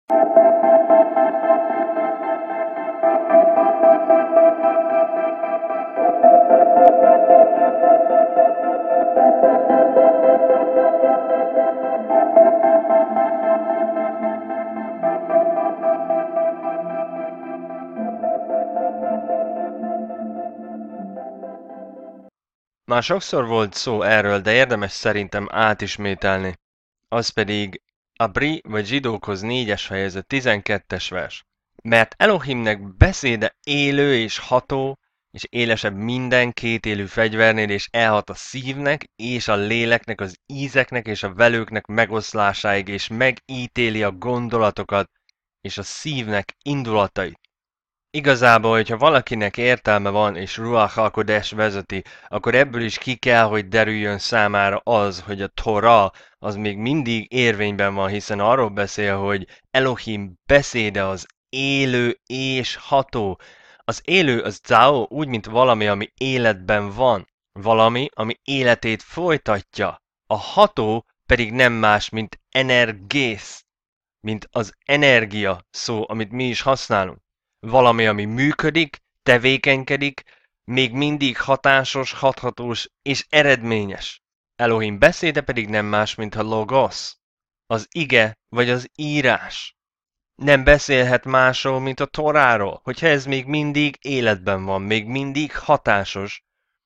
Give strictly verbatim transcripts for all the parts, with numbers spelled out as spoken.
Már sokszor volt szó erről, de érdemes szerintem átismételni. Az pedig a Bri vagy Zsidókhoz négyes fejezet tizenkettes vers. Mert Elohimnek beszéde élő és ható, és élesebb minden kétélű fegyvernél, és elhat a szívnek, és a léleknek, az ízeknek és a velőknek megoszlásáig, és megítéli a gondolatokat, és a szívnek indulatait. Igazából, hogyha valakinek értelme van és Ruach HaKodesh vezeti, akkor ebből is ki kell, hogy derüljön számára az, hogy a Torah az még mindig érvényben van, hiszen arról beszél, hogy Elohim beszéde az élő és ható. Az élő az Zao úgy, mint valami, ami életben van. Valami, ami életét folytatja. A ható pedig nem más, mint energész, mint az energia szó, amit mi is használunk. Valami, ami működik, tevékenykedik, még mindig hatásos, hathatós és eredményes. Elohim beszéde pedig nem más, mint a logos, az ige vagy az írás. Nem beszélhet másról, mint a Toráról. Hogyha ez még mindig életben van, még mindig hatásos,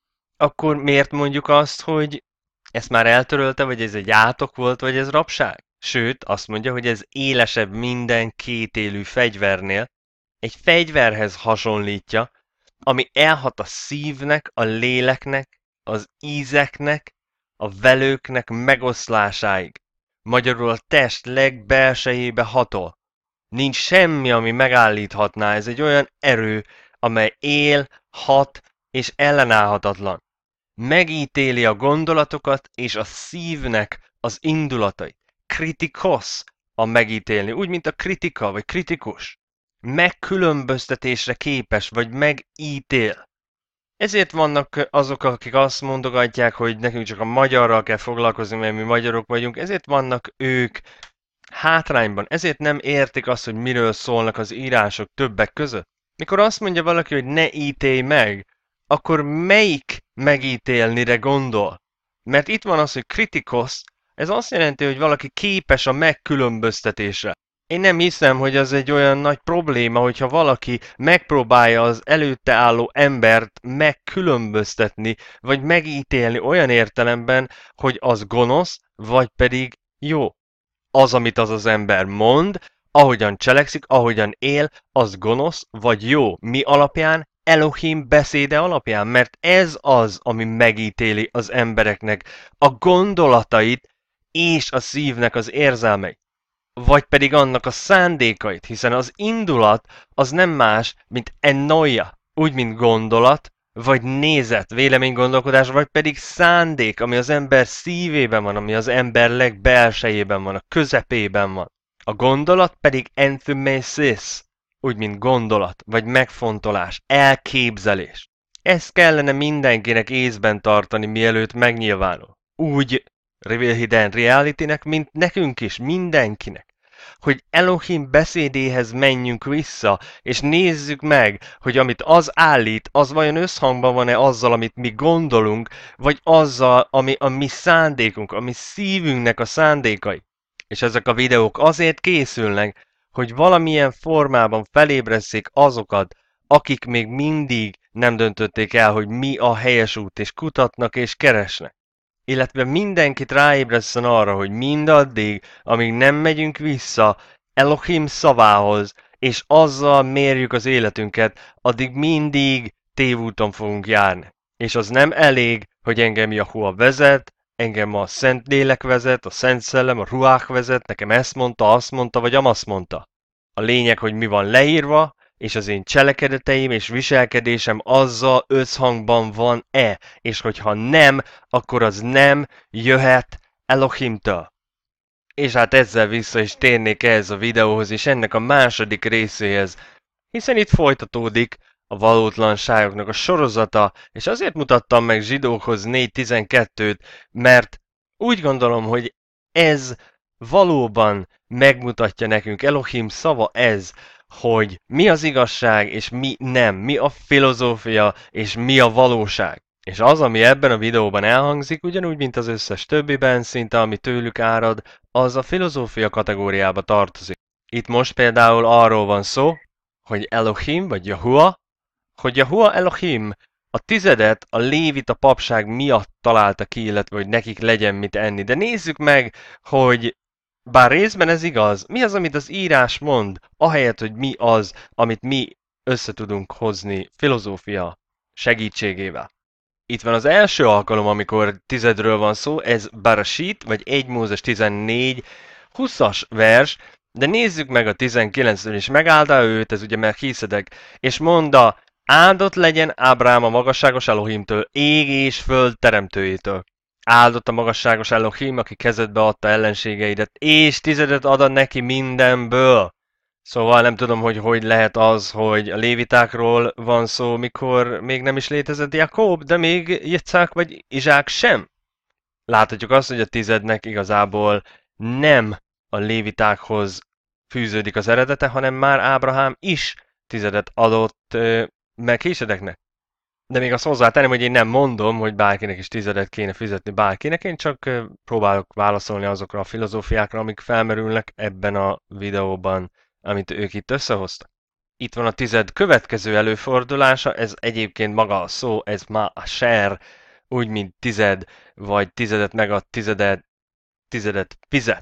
akkor miért mondjuk azt, hogy ezt már eltörölte, vagy ez egy átok volt, vagy ez rabság? Sőt, azt mondja, hogy ez élesebb minden kétélű fegyvernél, egy fegyverhez hasonlítja, ami elhat a szívnek, a léleknek, az ízeknek, a velőknek megoszlásáig. Magyarul a test legbelsejébe hatol. Nincs semmi, ami megállíthatná, ez egy olyan erő, amely él, hat és ellenállhatatlan. Megítéli a gondolatokat és a szívnek az indulatai. Kritikos a megítélni, úgy, mint a kritika vagy kritikus. Megkülönböztetésre képes, vagy megítél. Ezért vannak azok, akik azt mondogatják, hogy nekünk csak a magyarral kell foglalkozni, mert mi magyarok vagyunk, ezért vannak ők hátrányban, ezért nem értik azt, hogy miről szólnak az írások többek között. Mikor azt mondja valaki, hogy ne ítélj meg, akkor melyik megítélnire gondol? Mert itt van az, hogy kritikos, ez azt jelenti, hogy valaki képes a megkülönböztetésre. Én nem hiszem, hogy az egy olyan nagy probléma, hogyha valaki megpróbálja az előtte álló embert megkülönböztetni, vagy megítélni olyan értelemben, hogy az gonosz, vagy pedig jó. Az, amit az az ember mond, ahogyan cselekszik, ahogyan él, az gonosz, vagy jó. Mi alapján? Elohim beszéde alapján, mert ez az, ami megítéli az embereknek a gondolatait és a szívnek az érzelmeit. Vagy pedig annak a szándékait, hiszen az indulat az nem más, mint ennoia, úgy, mint gondolat, vagy nézet, véleménygondolkodás, vagy pedig szándék, ami az ember szívében van, ami az ember legbelsejében van, a közepében van. A gondolat pedig enthymesis, úgy, mint gondolat, vagy megfontolás, elképzelés. Ezt kellene mindenkinek észben tartani, mielőtt megnyilvánul. Úgy Reveal Hidden Reality-nek, mint nekünk is, mindenkinek. Hogy Elohim beszédéhez menjünk vissza, és nézzük meg, hogy amit az állít, az vajon összhangban van-e azzal, amit mi gondolunk, vagy azzal, ami a mi szándékunk, a mi szívünknek a szándékai. És ezek a videók azért készülnek, hogy valamilyen formában felébresszék azokat, akik még mindig nem döntötték el, hogy mi a helyes út, és kutatnak és keresnek. Illetve mindenkit ráébresszen arra, hogy mindaddig, amíg nem megyünk vissza Elohim szavához, és azzal mérjük az életünket, addig mindig tévúton fogunk járni. És az nem elég, hogy engem Jahua vezet, engem a Szentlélek vezet, a Szent Szellem, a Ruach vezet, nekem ezt mondta, azt mondta, vagy amazt mondta. A lényeg, hogy mi van leírva, és az én cselekedeteim és viselkedésem azzal összhangban van-e, és hogyha nem, akkor az nem jöhet Elohimtől. És hát ezzel vissza is térnék ehhez a videóhoz és ennek a második részéhez, hiszen itt folytatódik a valótlanságoknak a sorozata, és azért mutattam meg Zsidókhoz négy tizenkettőt, mert úgy gondolom, hogy ez valóban megmutatja nekünk, Elohim szava ez, hogy mi az igazság és mi nem, mi a filozófia és mi a valóság. És az, ami ebben a videóban elhangzik, ugyanúgy, mint az összes többiben, szinte ami tőlük árad, az a filozófia kategóriába tartozik. Itt most például arról van szó, hogy Elohim vagy Jahua, hogy Jahua Elohim a tizedet a lévita papság miatt találta ki, illetve hogy nekik legyen mit enni. De nézzük meg, hogy bár részben ez igaz, mi az, amit az írás mond, ahelyett, hogy mi az, amit mi össze tudunk hozni filozófia segítségével. Itt van az első alkalom, amikor tizedről van szó, ez Barashit, vagy egy Mózes tizennégy, huszas vers, de nézzük meg a tizenkilencről is. Megáldta őt, ez ugye Melchisedek, és mondta, áldott legyen Ábrám a magasságos Elohimtől, ég és föld teremtőjétől. Áldott a magasságos Elohim, aki kezedbe adta ellenségeidet, és tizedet ad neki mindenből. Szóval nem tudom, hogy hogy lehet az, hogy a lévitákról van szó, mikor még nem is létezett Jakob, de még Jicák vagy Izsák sem. Láthatjuk azt, hogy a tizednek igazából nem a lévitákhoz fűződik az eredete, hanem már Ábrahám is tizedet adott uh, Melchisedeknek. De még azt hozzátenném, hogy én nem mondom, hogy bárkinek is tizedet kéne fizetni bárkinek, én csak uh, próbálok válaszolni azokra a filozófiákra, amik felmerülnek ebben a videóban, amit ők itt összehoztak. Itt van a tized következő előfordulása, ez egyébként maga a szó, ez ma a ser, úgy, mint tized, vagy tizedet megad, tizedet, tizedet fizet.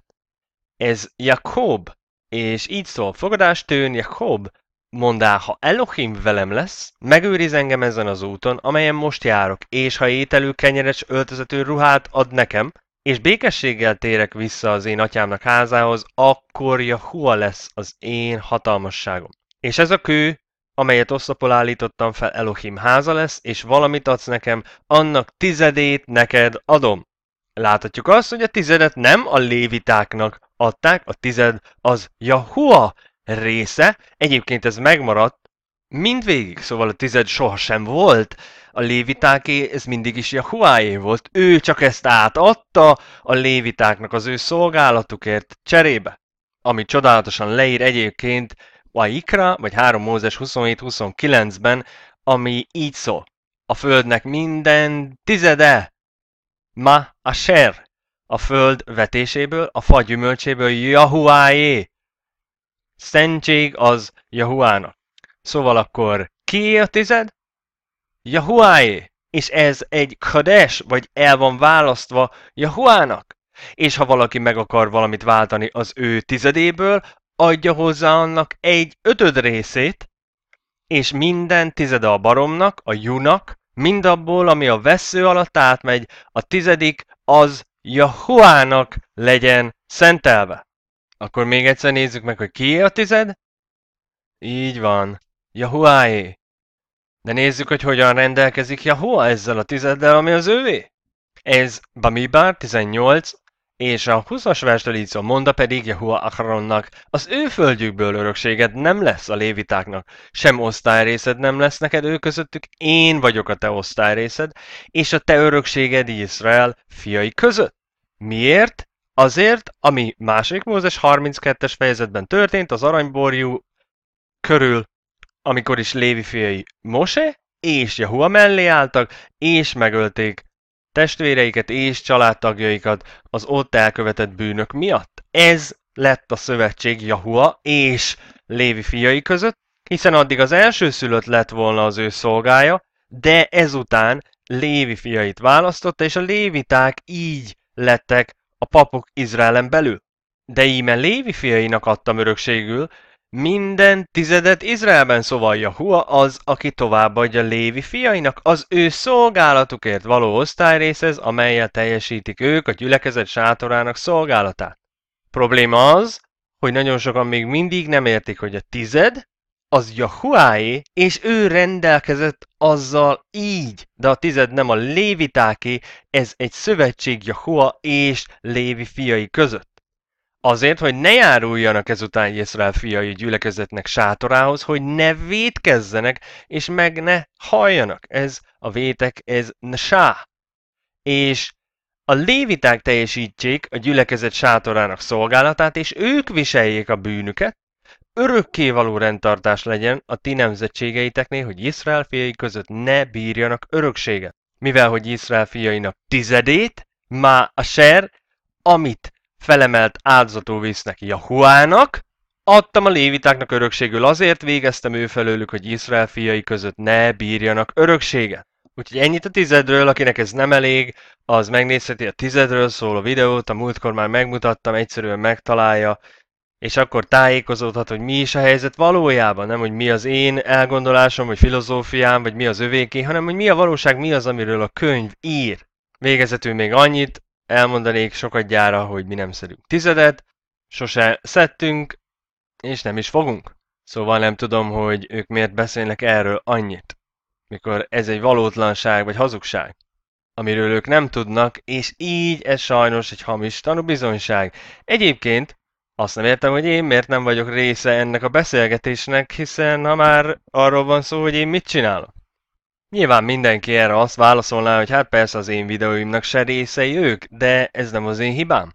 Ez Jakob, és így szól, fogadástőn Jakob, mondá, ha Elohim velem lesz, megőriz engem ezen az úton, amelyen most járok, és ha ételű, kenyeres, öltözetű ruhát ad nekem, és békességgel térek vissza az én atyámnak házához, akkor Jahua lesz az én hatalmasságom. És ez a kő, amelyet oszlopol állítottam fel, Elohim háza lesz, és valamit adsz nekem, annak tizedét neked adom. Láthatjuk azt, hogy a tizedet nem a lévitáknak adták, a tized az Jahua része, egyébként ez megmaradt mindvégig, szóval a tized sohasem volt, a lévitáké, ez mindig is Jahuáé volt, ő csak ezt átadta a lévitáknak az ő szolgálatukért cserébe. Ami csodálatosan leír egyébként a Ikra, vagy három Mózes huszonhét huszonkilencben, ami így szól. A földnek minden tizede, ma asher, a föld vetéséből, a fa gyümölcséből Jahuáé. Szentség az Jahuának. Szóval akkor kié a tized? Jahuáé. És ez egy kadesh, vagy el van választva Jahuának. És ha valaki meg akar valamit váltani az ő tizedéből, adja hozzá annak egy ötöd részét, és minden tizede a baromnak, a junak, mindabból, ami a vessző alatt átmegy, a tizedik az Jahuának legyen szentelve. Akkor még egyszer nézzük meg, hogy kié a tized? Így van, Jahuáé. De nézzük, hogy hogyan rendelkezik Jahua ezzel a tizeddel, ami az ővé. Ez Bamidbar tizennyolc, és a huszas verstől így szól, monda pedig Jahua Acharonnak, az ő földjükből örökséged nem lesz a lévitáknak, sem osztályrészed nem lesz neked ő közöttük, én vagyok a te osztályrészed, és a te örökséged Izrael fiai között. Miért? Azért, ami második Mózes harminckettes fejezetben történt, az aranyborjú körül, amikor is Lévi fiai Mose és Jahua mellé álltak, és megölték testvéreiket és családtagjaikat az ott elkövetett bűnök miatt. Ez lett a szövetség Jahua és Lévi fiai között, hiszen addig az elsőszülött lett volna az ő szolgája, de ezután Lévi fiait választotta, és a léviták így lettek a papok Izraelen belül. De íme Lévi fiainak adtam örökségül minden tizedet Izraelben, szóval Jahua az, aki továbbadja Lévi fiainak az ő szolgálatukért való osztályrészhez, amellyel teljesítik ők a gyülekezet sátorának szolgálatát. Probléma az, hogy nagyon sokan még mindig nem értik, hogy a tized az Jahuáé, és ő rendelkezett azzal így, de a tized nem a lévitáké, ez egy szövetség Jahua és Lévi fiai között. Azért, hogy ne járuljanak ezután Izrael fiai gyülekezetnek sátorához, hogy ne vétkezzenek, és meg ne halljanak. Ez a vétek, ez nsá. És A léviták teljesítsék a gyülekezet sátorának szolgálatát, és ők viseljék a bűnüket, örökkévaló rendtartás legyen a ti nemzetségeiteknél, hogy Izrael fiai között ne bírjanak örökséget. Mivel, hogy Izrael fiainak tizedét, má a ser, amit felemelt áldozatul visznek Jahuának, adtam a lévitáknak örökségül, azért végeztem ő felőlük, hogy Izrael fiai között ne bírjanak örökséget. Úgyhogy ennyit a tizedről, akinek ez nem elég, az megnézheti a tizedről szóló videót, a múltkor már megmutattam, egyszerűen megtalálja, és akkor tájékozódhat, hogy mi is a helyzet valójában, nem hogy mi az én elgondolásom, vagy filozófiám, vagy mi az övéké, hanem hogy mi a valóság, mi az, amiről a könyv ír. Végezetül még annyit elmondanék sokadjára, hogy mi nem szedünk tizedet, sose szedtünk, és nem is fogunk. Szóval nem tudom, hogy ők miért beszélnek erről annyit, mikor ez egy valótlanság vagy hazugság, amiről ők nem tudnak, és így ez sajnos egy hamis tanúbizonyság. Egyébként azt nem értem, hogy én miért nem vagyok része ennek a beszélgetésnek, hiszen ha már arról van szó, hogy én mit csinálok. Nyilván mindenki erre azt válaszolná, hogy hát persze az én videóimnak se részei ők, de ez nem az én hibám.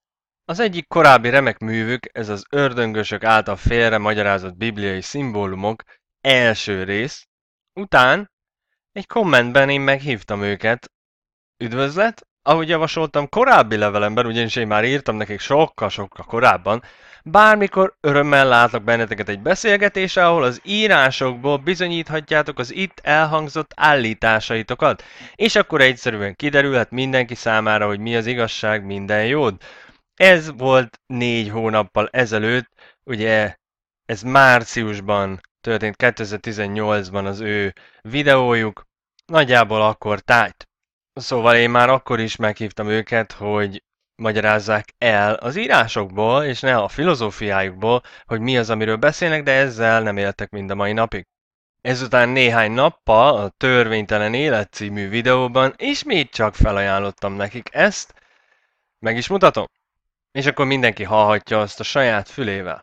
Az egyik korábbi remek művük, ez az ördöngösök által félre magyarázott bibliai szimbólumok első rész, után egy kommentben én meghívtam őket. Üdvözlet! Ahogy javasoltam korábbi levelemben, ugyanis én már írtam nekik sokkal-sokkal korábban, bármikor örömmel látlak benneteket egy beszélgetésre, ahol az írásokból bizonyíthatjátok az itt elhangzott állításaitokat, és akkor egyszerűen kiderülhet mindenki számára, hogy mi az igazság, minden jód. Ez volt négy hónappal ezelőtt, ugye ez márciusban történt, kétezer-tizennyolcban az ő videójuk, nagyjából akkor tájt. Szóval én már akkor is meghívtam őket, hogy magyarázzák el az írásokból, és ne a filozófiájukból, hogy mi az, amiről beszélnek, de ezzel nem éltek mind a mai napig. Ezután néhány nappal a Törvénytelen Élet című videóban ismét csak felajánlottam nekik ezt, meg is mutatom. És akkor mindenki hallhatja azt a saját fülével.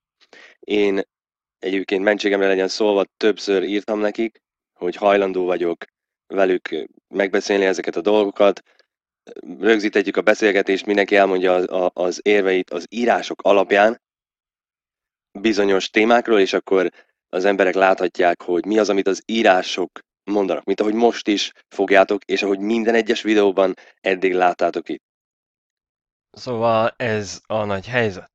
Én egyébként mentségemre legyen szólva, többször írtam nekik, hogy hajlandó vagyok velük megbeszélni ezeket a dolgokat, rögzíthetjük a beszélgetést, mindenki elmondja az, az érveit az írások alapján bizonyos témákról, és akkor az emberek láthatják, hogy mi az, amit az írások mondanak, mint ahogy most is fogjátok, és ahogy minden egyes videóban eddig láttátok itt. Szóval ez a nagy helyzet.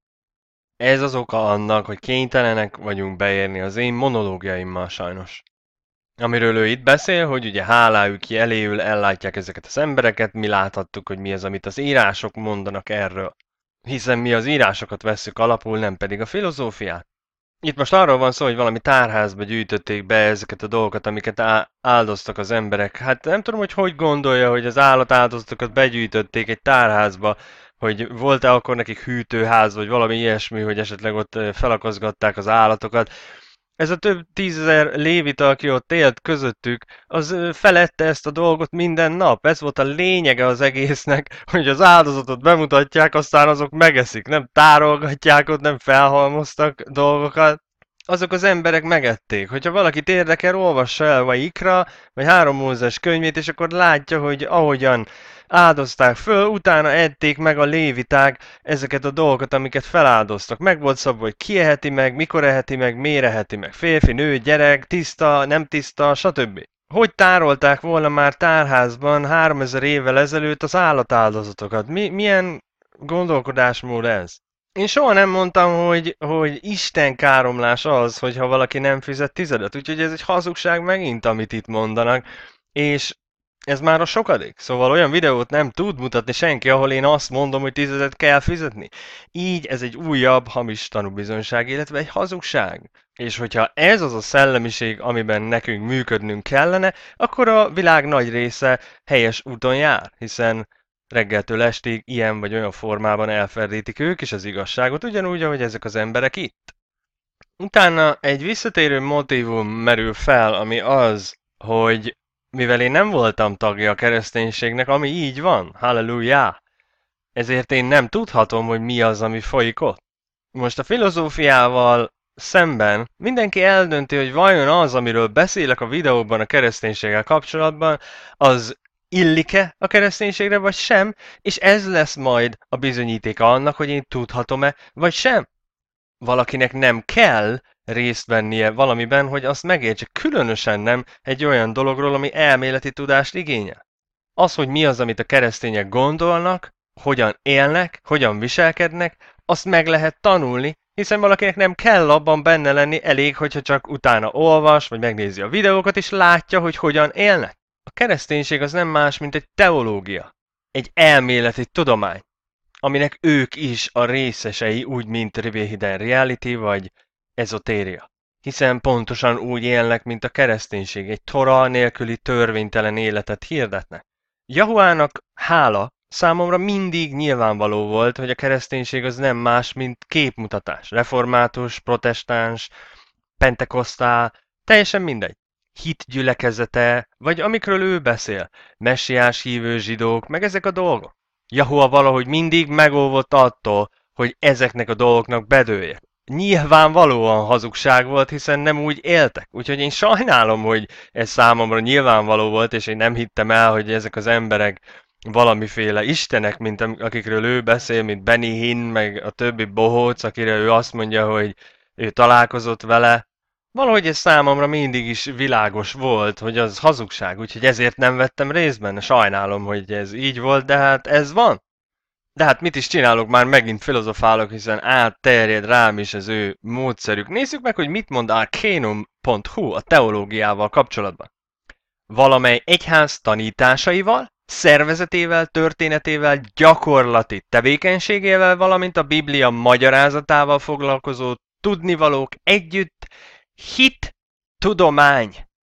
Ez az oka annak, hogy kénytelenek vagyunk beérni az én monológiaimmal sajnos. Amiről ő itt beszél, hogy ugye hálájuk eléül ellátják ezeket az embereket, mi láthattuk, hogy mi az, amit az írások mondanak erről. Hiszen mi az írásokat vesszük alapul, nem pedig a filozófiát. Itt most arról van szó, hogy valami tárházba gyűjtötték be ezeket a dolgokat, amiket áldoztak az emberek. Hát nem tudom, hogy hogy gondolja, hogy az állatáldozatokat begyűjtötték egy tárházba, hogy volt-e akkor nekik hűtőház, vagy valami ilyesmi, hogy esetleg ott felakaszgatták az állatokat. Ez a több tízezer lévita, aki ott élt közöttük, az felette ezt a dolgot minden nap. Ez volt a lényege az egésznek, hogy az áldozatot bemutatják, aztán azok megeszik. Nem tárolgatják ott, nem felhalmoztak dolgokat. Azok az emberek megették. Hogyha valakit érdekel, olvassa el vagy Ikra, vagy Három Mózes könyvét, és akkor látja, hogy ahogyan áldozták föl, utána ették meg a léviták ezeket a dolgokat, amiket feláldoztak. Meg volt szabva, hogy ki eheti meg, mikor eheti meg, miért eheti meg. Férfi, nő, gyerek, tiszta, nem tiszta, stb. Hogy tárolták volna már tárházban háromezer évvel ezelőtt az állatáldozatokat? Mi, milyen gondolkodásmód ez? Én soha nem mondtam, hogy, hogy Isten káromlás az, hogyha valaki nem fizet tizedet, úgyhogy ez egy hazugság megint, amit itt mondanak, és ez már a sokadik, szóval olyan videót nem tud mutatni senki, ahol én azt mondom, hogy tizedet kell fizetni. Így ez egy újabb hamis tanúbizonyság, illetve egy hazugság. És hogyha ez az a szellemiség, amiben nekünk működnünk kellene, akkor a világ nagy része helyes úton jár, hiszen reggeltől estig ilyen vagy olyan formában elferdítik ők is az igazságot, ugyanúgy, ahogy ezek az emberek itt. Utána egy visszatérő motívum merül fel, ami az, hogy mivel én nem voltam tagja a kereszténységnek, ami így van, halleluja, ezért én nem tudhatom, hogy mi az, ami folyik ott. Most a filozófiával szemben mindenki eldönti, hogy vajon az, amiről beszélek a videóban a kereszténységgel kapcsolatban, az illik-e a kereszténységre, vagy sem, és ez lesz majd a bizonyítéka annak, hogy én tudhatom-e, vagy sem. Valakinek nem kell részt vennie valamiben, hogy azt megértse, különösen nem egy olyan dologról, ami elméleti tudást igényel. Az, hogy mi az, amit a keresztények gondolnak, hogyan élnek, hogyan viselkednek, azt meg lehet tanulni, hiszen valakinek nem kell abban benne lenni, elég, hogyha csak utána olvas, vagy megnézi a videókat, és látja, hogy hogyan élnek. A kereszténység az nem más, mint egy teológia, egy elméleti tudomány, aminek ők is a részesei, úgy, mint Hidden Reality vagy ezotéria. Hiszen pontosan úgy élnek, mint a kereszténység, egy Tora nélküli törvénytelen életet hirdetnek. Jahuának hála számomra mindig nyilvánvaló volt, hogy a kereszténység az nem más, mint képmutatás. Református, protestáns, pentekosztál, teljesen mindegy. Hit gyülekezete, vagy amikről ő beszél, messiás hívő zsidók, meg ezek a dolgok. Jahua valahogy mindig megóvott attól, hogy ezeknek a dolgoknak bedőljek. Nyilvánvalóan hazugság volt, hiszen nem úgy éltek. Úgyhogy én sajnálom, hogy ez számomra nyilvánvaló volt, és én nem hittem el, hogy ezek az emberek valamiféle istenek, mint akikről ő beszél, mint Benny Hinn, meg a többi bohóc, akire ő azt mondja, hogy ő találkozott vele. Valahogy ez számomra mindig is világos volt, hogy az hazugság, úgyhogy ezért nem vettem részt benne. Sajnálom, hogy ez így volt, de hát ez van. De hát mit is csinálok, már megint filozofálok, hiszen átterjed rám is az ő módszerük. Nézzük meg, hogy mit mond arcanum pont hu a teológiával kapcsolatban. Valamely egyház tanításaival, szervezetével, történetével, gyakorlati tevékenységével, valamint a Biblia magyarázatával foglalkozó tudnivalók együtt hit, tudomány.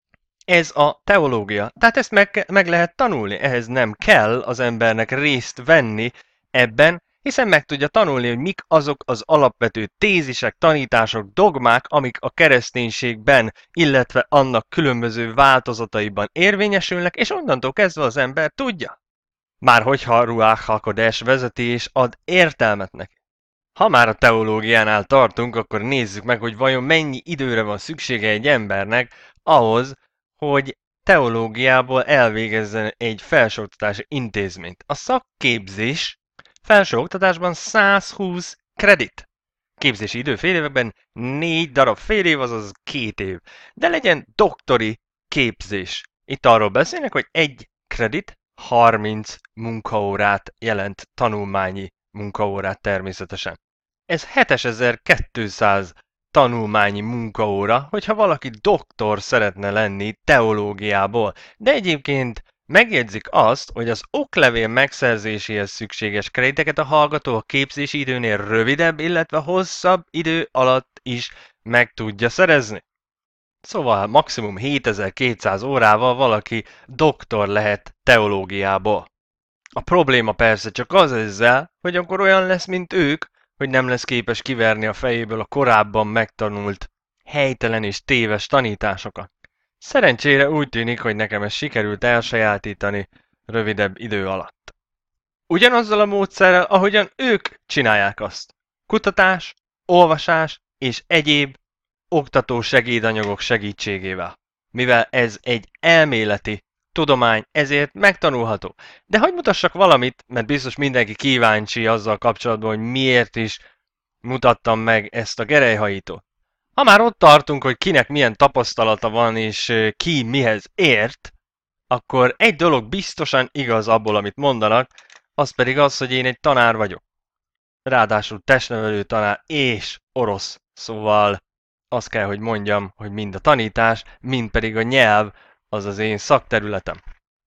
Ez a teológia. Tehát ezt meg, meg lehet tanulni, ehhez nem kell az embernek részt venni ebben, hiszen meg tudja tanulni, hogy mik azok az alapvető tézisek, tanítások, dogmák, amik a kereszténységben, illetve annak különböző változataiban érvényesülnek, és onnantól kezdve az ember tudja. Már hogyha Ruach HaKodesh vezeti és ad értelmet neki. Ha már a teológiánál tartunk, akkor nézzük meg, hogy vajon mennyi időre van szüksége egy embernek ahhoz, hogy teológiából elvégezzen egy felsőoktatási intézményt. A szakképzés felsőoktatásban száz húsz kredit. Képzési idő fél években négy darab fél év, azaz két év. De legyen doktori képzés. Itt arról beszélnek, hogy egy kredit harminc munkaórát jelent, tanulmányi munkaórát természetesen. Ez hétezer-kétszáz tanulmányi munkaóra, hogyha valaki doktor szeretne lenni teológiából. De egyébként megjegyzik azt, hogy az oklevél megszerzéséhez szükséges krediteket a hallgató a képzési időnél rövidebb, illetve hosszabb idő alatt is meg tudja szerezni. Szóval maximum hétezer-kétszáz órával valaki doktor lehet teológiából. A probléma persze csak az ezzel, hogy akkor olyan lesz, mint ők, hogy nem lesz képes kiverni a fejéből a korábban megtanult, helytelen és téves tanításokat. Szerencsére úgy tűnik, hogy nekem ezt sikerült elsajátítani rövidebb idő alatt. Ugyanazzal a módszerrel, ahogyan ők csinálják azt. Kutatás, olvasás és egyéb oktató segédanyagok segítségével. Mivel ez egy elméleti tudomány, ezért megtanulható. De hogy mutassak valamit, mert biztos mindenki kíváncsi azzal kapcsolatban, hogy miért is mutattam meg ezt a gerelyhajítót. Ha már ott tartunk, hogy kinek milyen tapasztalata van, és ki mihez ért, akkor egy dolog biztosan igaz abból, amit mondanak, az pedig az, hogy én egy tanár vagyok. Ráadásul testnevelő tanár és orosz, szóval azt kell, hogy mondjam, hogy mind a tanítás, mind pedig a nyelv az az én szakterületem.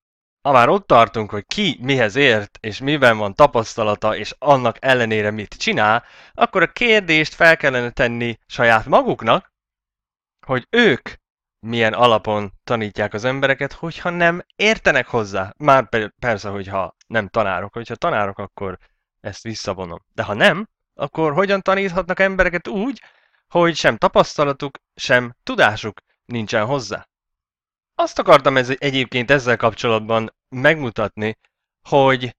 Ha már ott tartunk, hogy ki mihez ért, és miben van tapasztalata, és annak ellenére mit csinál, akkor a kérdést fel kellene tenni saját maguknak, hogy ők milyen alapon tanítják az embereket, hogyha nem értenek hozzá. Már persze, hogyha nem tanárok. Hogyha tanárok, akkor ezt visszavonom. De ha nem, akkor hogyan taníthatnak embereket úgy, hogy sem tapasztalatuk, sem tudásuk nincsen hozzá. Azt akartam ez, egyébként ezzel kapcsolatban megmutatni, hogy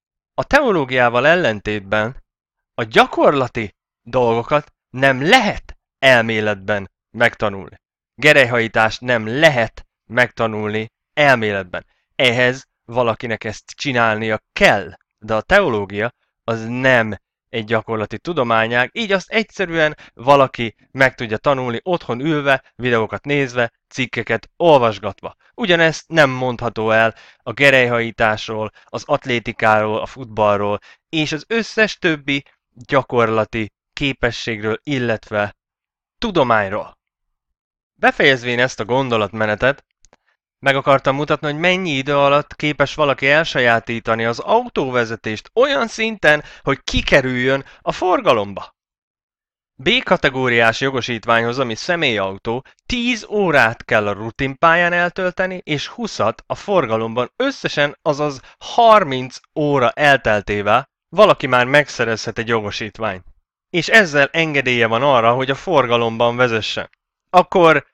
a teológiával ellentétben a gyakorlati dolgokat nem lehet elméletben megtanulni. Gerelyhajítást nem lehet megtanulni elméletben. Ehhez valakinek ezt csinálnia kell, de a teológia az nem egy gyakorlati tudományág, így azt egyszerűen valaki meg tudja tanulni otthon ülve, videókat nézve, cikkeket olvasgatva. Ugyanezt nem mondható el a gerelyhajításról, az atlétikáról, a futballról, és az összes többi gyakorlati képességről, illetve tudományról. Befejezvén ezt a gondolatmenetet, meg akartam mutatni, hogy mennyi idő alatt képes valaki elsajátítani az autóvezetést olyan szinten, hogy kikerüljön a forgalomba. B-kategóriás jogosítványhoz, ami személyautó, tíz órát kell a rutinpályán eltölteni, és húszat a forgalomban, összesen azaz harminc óra elteltével valaki már megszerezhet egy jogosítványt. És ezzel engedélye van arra, hogy a forgalomban vezessen. Akkor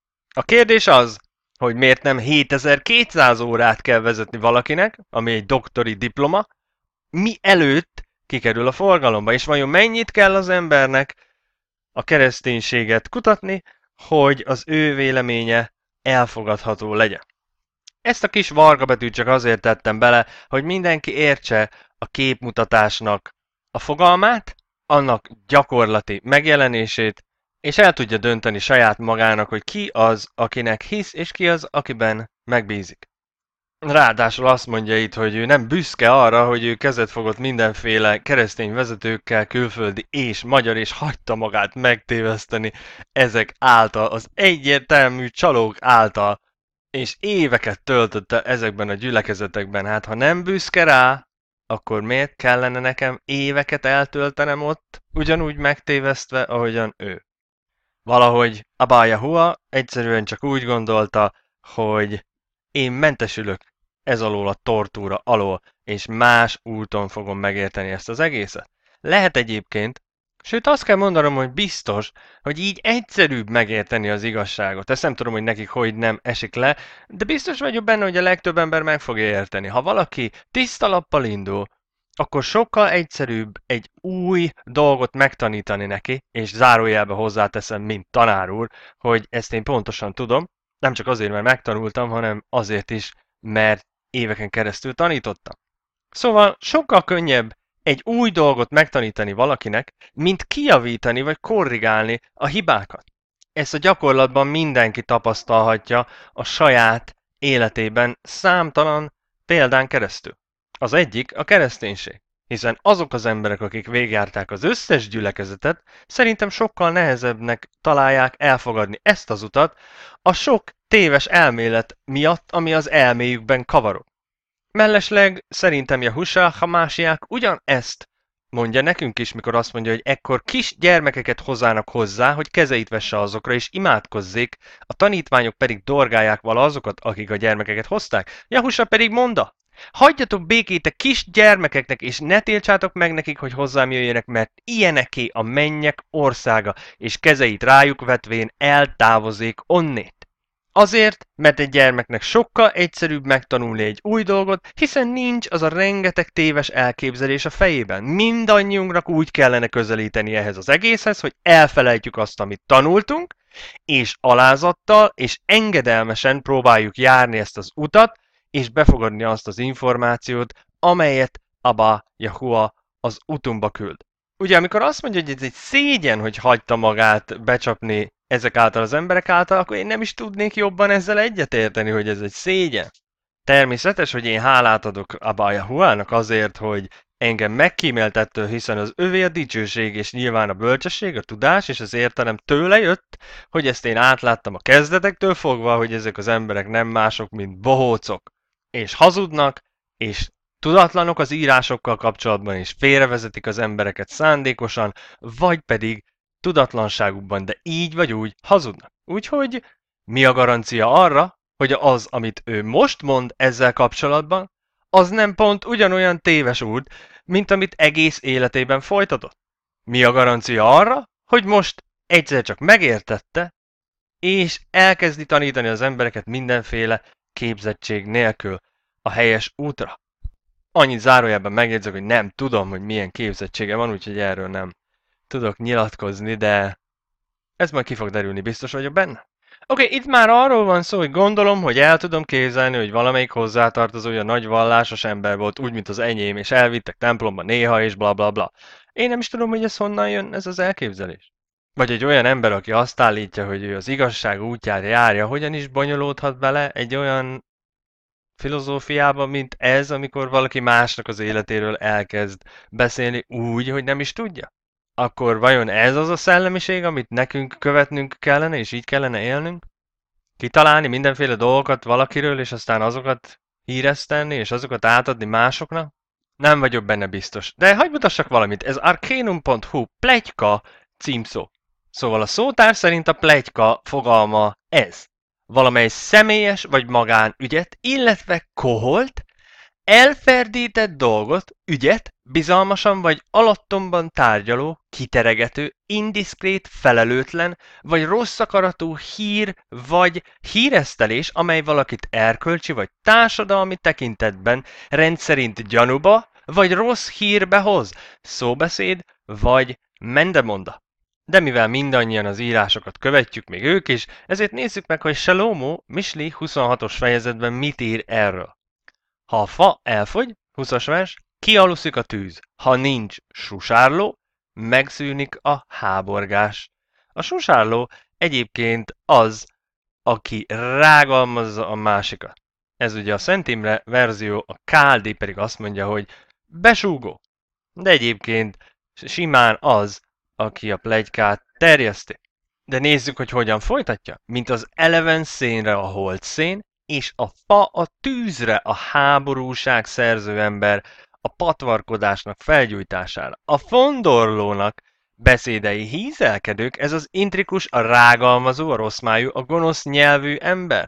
a kérdés az, hogy miért nem hétezer-kétszáz órát kell vezetni valakinek, ami egy doktori diploma, mi előtt kikerül a forgalomba, és vajon mennyit kell az embernek a kereszténységet kutatni, hogy az ő véleménye elfogadható legyen. Ezt a kis varga betűt csak azért tettem bele, hogy mindenki értse a képmutatásnak a fogalmát, annak gyakorlati megjelenését, és el tudja dönteni saját magának, hogy ki az, akinek hisz, és ki az, akiben megbízik. Ráadásul azt mondja itt, hogy ő nem büszke arra, hogy ő kezet fogott mindenféle keresztény vezetőkkel, külföldi és magyar, és hagyta magát megtéveszteni ezek által, az egyértelmű csalók által, és éveket töltötte ezekben a gyülekezetekben. Hát ha nem büszke rá, akkor miért kellene nekem éveket eltöltenem ott, ugyanúgy megtévesztve, ahogyan ő? Valahogy Abba Jahua egyszerűen csak úgy gondolta, hogy én mentesülök ez alól a tortúra alól, és más úton fogom megérteni ezt az egészet. Lehet egyébként, sőt azt kell mondanom, hogy biztos, hogy így egyszerűbb megérteni az igazságot. Ezt nem tudom, hogy nekik hogy nem esik le, de biztos vagyok benne, hogy a legtöbb ember meg fogja érteni. Ha valaki tiszta lappal indul, akkor sokkal egyszerűbb egy új dolgot megtanítani neki, és zárójelbe hozzáteszem, mint tanár úr, hogy ezt én pontosan tudom, nem csak azért, mert megtanultam, hanem azért is, mert éveken keresztül tanítottam. Szóval sokkal könnyebb egy új dolgot megtanítani valakinek, mint kijavítani vagy korrigálni a hibákat. Ezt a gyakorlatban mindenki tapasztalhatja a saját életében számtalan példán keresztül. Az egyik a kereszténység, hiszen azok az emberek, akik végigjárták az összes gyülekezetet, szerintem sokkal nehezebbnek találják elfogadni ezt az utat a sok téves elmélet miatt, ami az elméjükben kavarog. Mellesleg szerintem Jahusá Hamásiák ugyanezt mondja nekünk is, mikor azt mondja, hogy ekkor kis gyermekeket hozzának hozzá, hogy kezeit vesse azokra, és imádkozzék, a tanítványok pedig dorgálják vala azokat, akik a gyermekeket hozták. Jahusá pedig mondta, hagyjatok békét a kis gyermekeknek, és ne tiltsátok meg nekik, hogy hozzám jöjjenek, mert ilyeneké a mennyek országa, és kezeit rájuk vetvén eltávozik onnét. Azért, mert egy gyermeknek sokkal egyszerűbb megtanulni egy új dolgot, hiszen nincs az a rengeteg téves elképzelés a fejében. Mindannyiunknak úgy kellene közelíteni ehhez az egészhez, hogy elfelejtjük azt, amit tanultunk, és alázattal és engedelmesen próbáljuk járni ezt az utat, és befogadni azt az információt, amelyet Abba Jahua az utunkba küld. Ugye, amikor azt mondja, hogy ez egy szégyen, hogy hagyta magát becsapni ezek által az emberek által, akkor én nem is tudnék jobban ezzel egyetérteni, hogy ez egy szégyen. Természetes, hogy én hálát adok Abba Jahuának azért, hogy engem megkíméltettől, hiszen az övé a dicsőség, és nyilván a bölcsesség, a tudás és az értelem tőle jött, hogy ezt én átláttam a kezdetektől fogva, hogy ezek az emberek nem mások, mint bohócok, és hazudnak, és tudatlanok az írásokkal kapcsolatban, és félrevezetik az embereket szándékosan, vagy pedig tudatlanságukban, de így vagy úgy hazudnak. Úgyhogy mi a garancia arra, hogy az, amit ő most mond ezzel kapcsolatban, az nem pont ugyanolyan téves út, mint amit egész életében folytatott? Mi a garancia arra, hogy most egyszer csak megértette, és elkezdi tanítani az embereket mindenféle képzettség nélkül a helyes útra? Annyit zárójelben megjegyzek, hogy nem tudom, hogy milyen képzettsége van, úgyhogy erről nem tudok nyilatkozni, de ez majd ki fog derülni, biztos vagyok benne. Oké, okay, itt már arról van szó, hogy gondolom, hogy el tudom képzelni, hogy valamelyik hozzátartozója nagy vallásos ember volt, úgy, mint az enyém, és elvittek templomba néha, és bla bla bla. Én nem is tudom, hogy ez honnan jön, ez az elképzelés. Vagy egy olyan ember, aki azt állítja, hogy ő az igazság útját járja, hogyan is bonyolódhat bele egy olyan filozófiába, mint ez, amikor valaki másnak az életéről elkezd beszélni úgy, hogy nem is tudja? Akkor vajon ez az a szellemiség, amit nekünk követnünk kellene, és így kellene élnünk? Kitalálni mindenféle dolgokat valakiről, és aztán azokat híreszteni, és azokat átadni másoknak? Nem vagyok benne biztos. De hagyd mutassak valamit, ez arcanum pont hu pletyka címszó. Szóval a szótár szerint a pletyka fogalma ez. Valamely személyes vagy magánügyet, illetve koholt, elferdített dolgot, ügyet, bizalmasan vagy alattomban tárgyaló, kiteregető, indiszkrét, felelőtlen, vagy rossz akaratú hír vagy híresztelés, amely valakit erkölcsi vagy társadalmi tekintetben rendszerint gyanúba vagy rossz hírbe hoz, szóbeszéd vagy mendemonda. De mivel mindannyian az írásokat követjük, még ők is, ezért nézzük meg, hogy Salomó Misli huszonhatos fejezetben mit ír erről. Ha a fa elfogy, huszas vers, kialuszik a tűz. Ha nincs susárló, megszűnik a háborgás. A susárló egyébként az, aki rágalmazza a másikat. Ez ugye a Szent Imre verzió, a Káldi pedig azt mondja, hogy besúgó. De egyébként simán az, aki a pletykát terjeszti. De nézzük, hogy hogyan folytatja. Mint az eleven szénre a holt szén, és a fa a tűzre a háborúság szerző ember a patvarkodásnak felgyújtására. A fondorlónak beszédei hízelkedők, ez az intrikus, a rágalmazó, a rosszmájú, a gonosz nyelvű ember.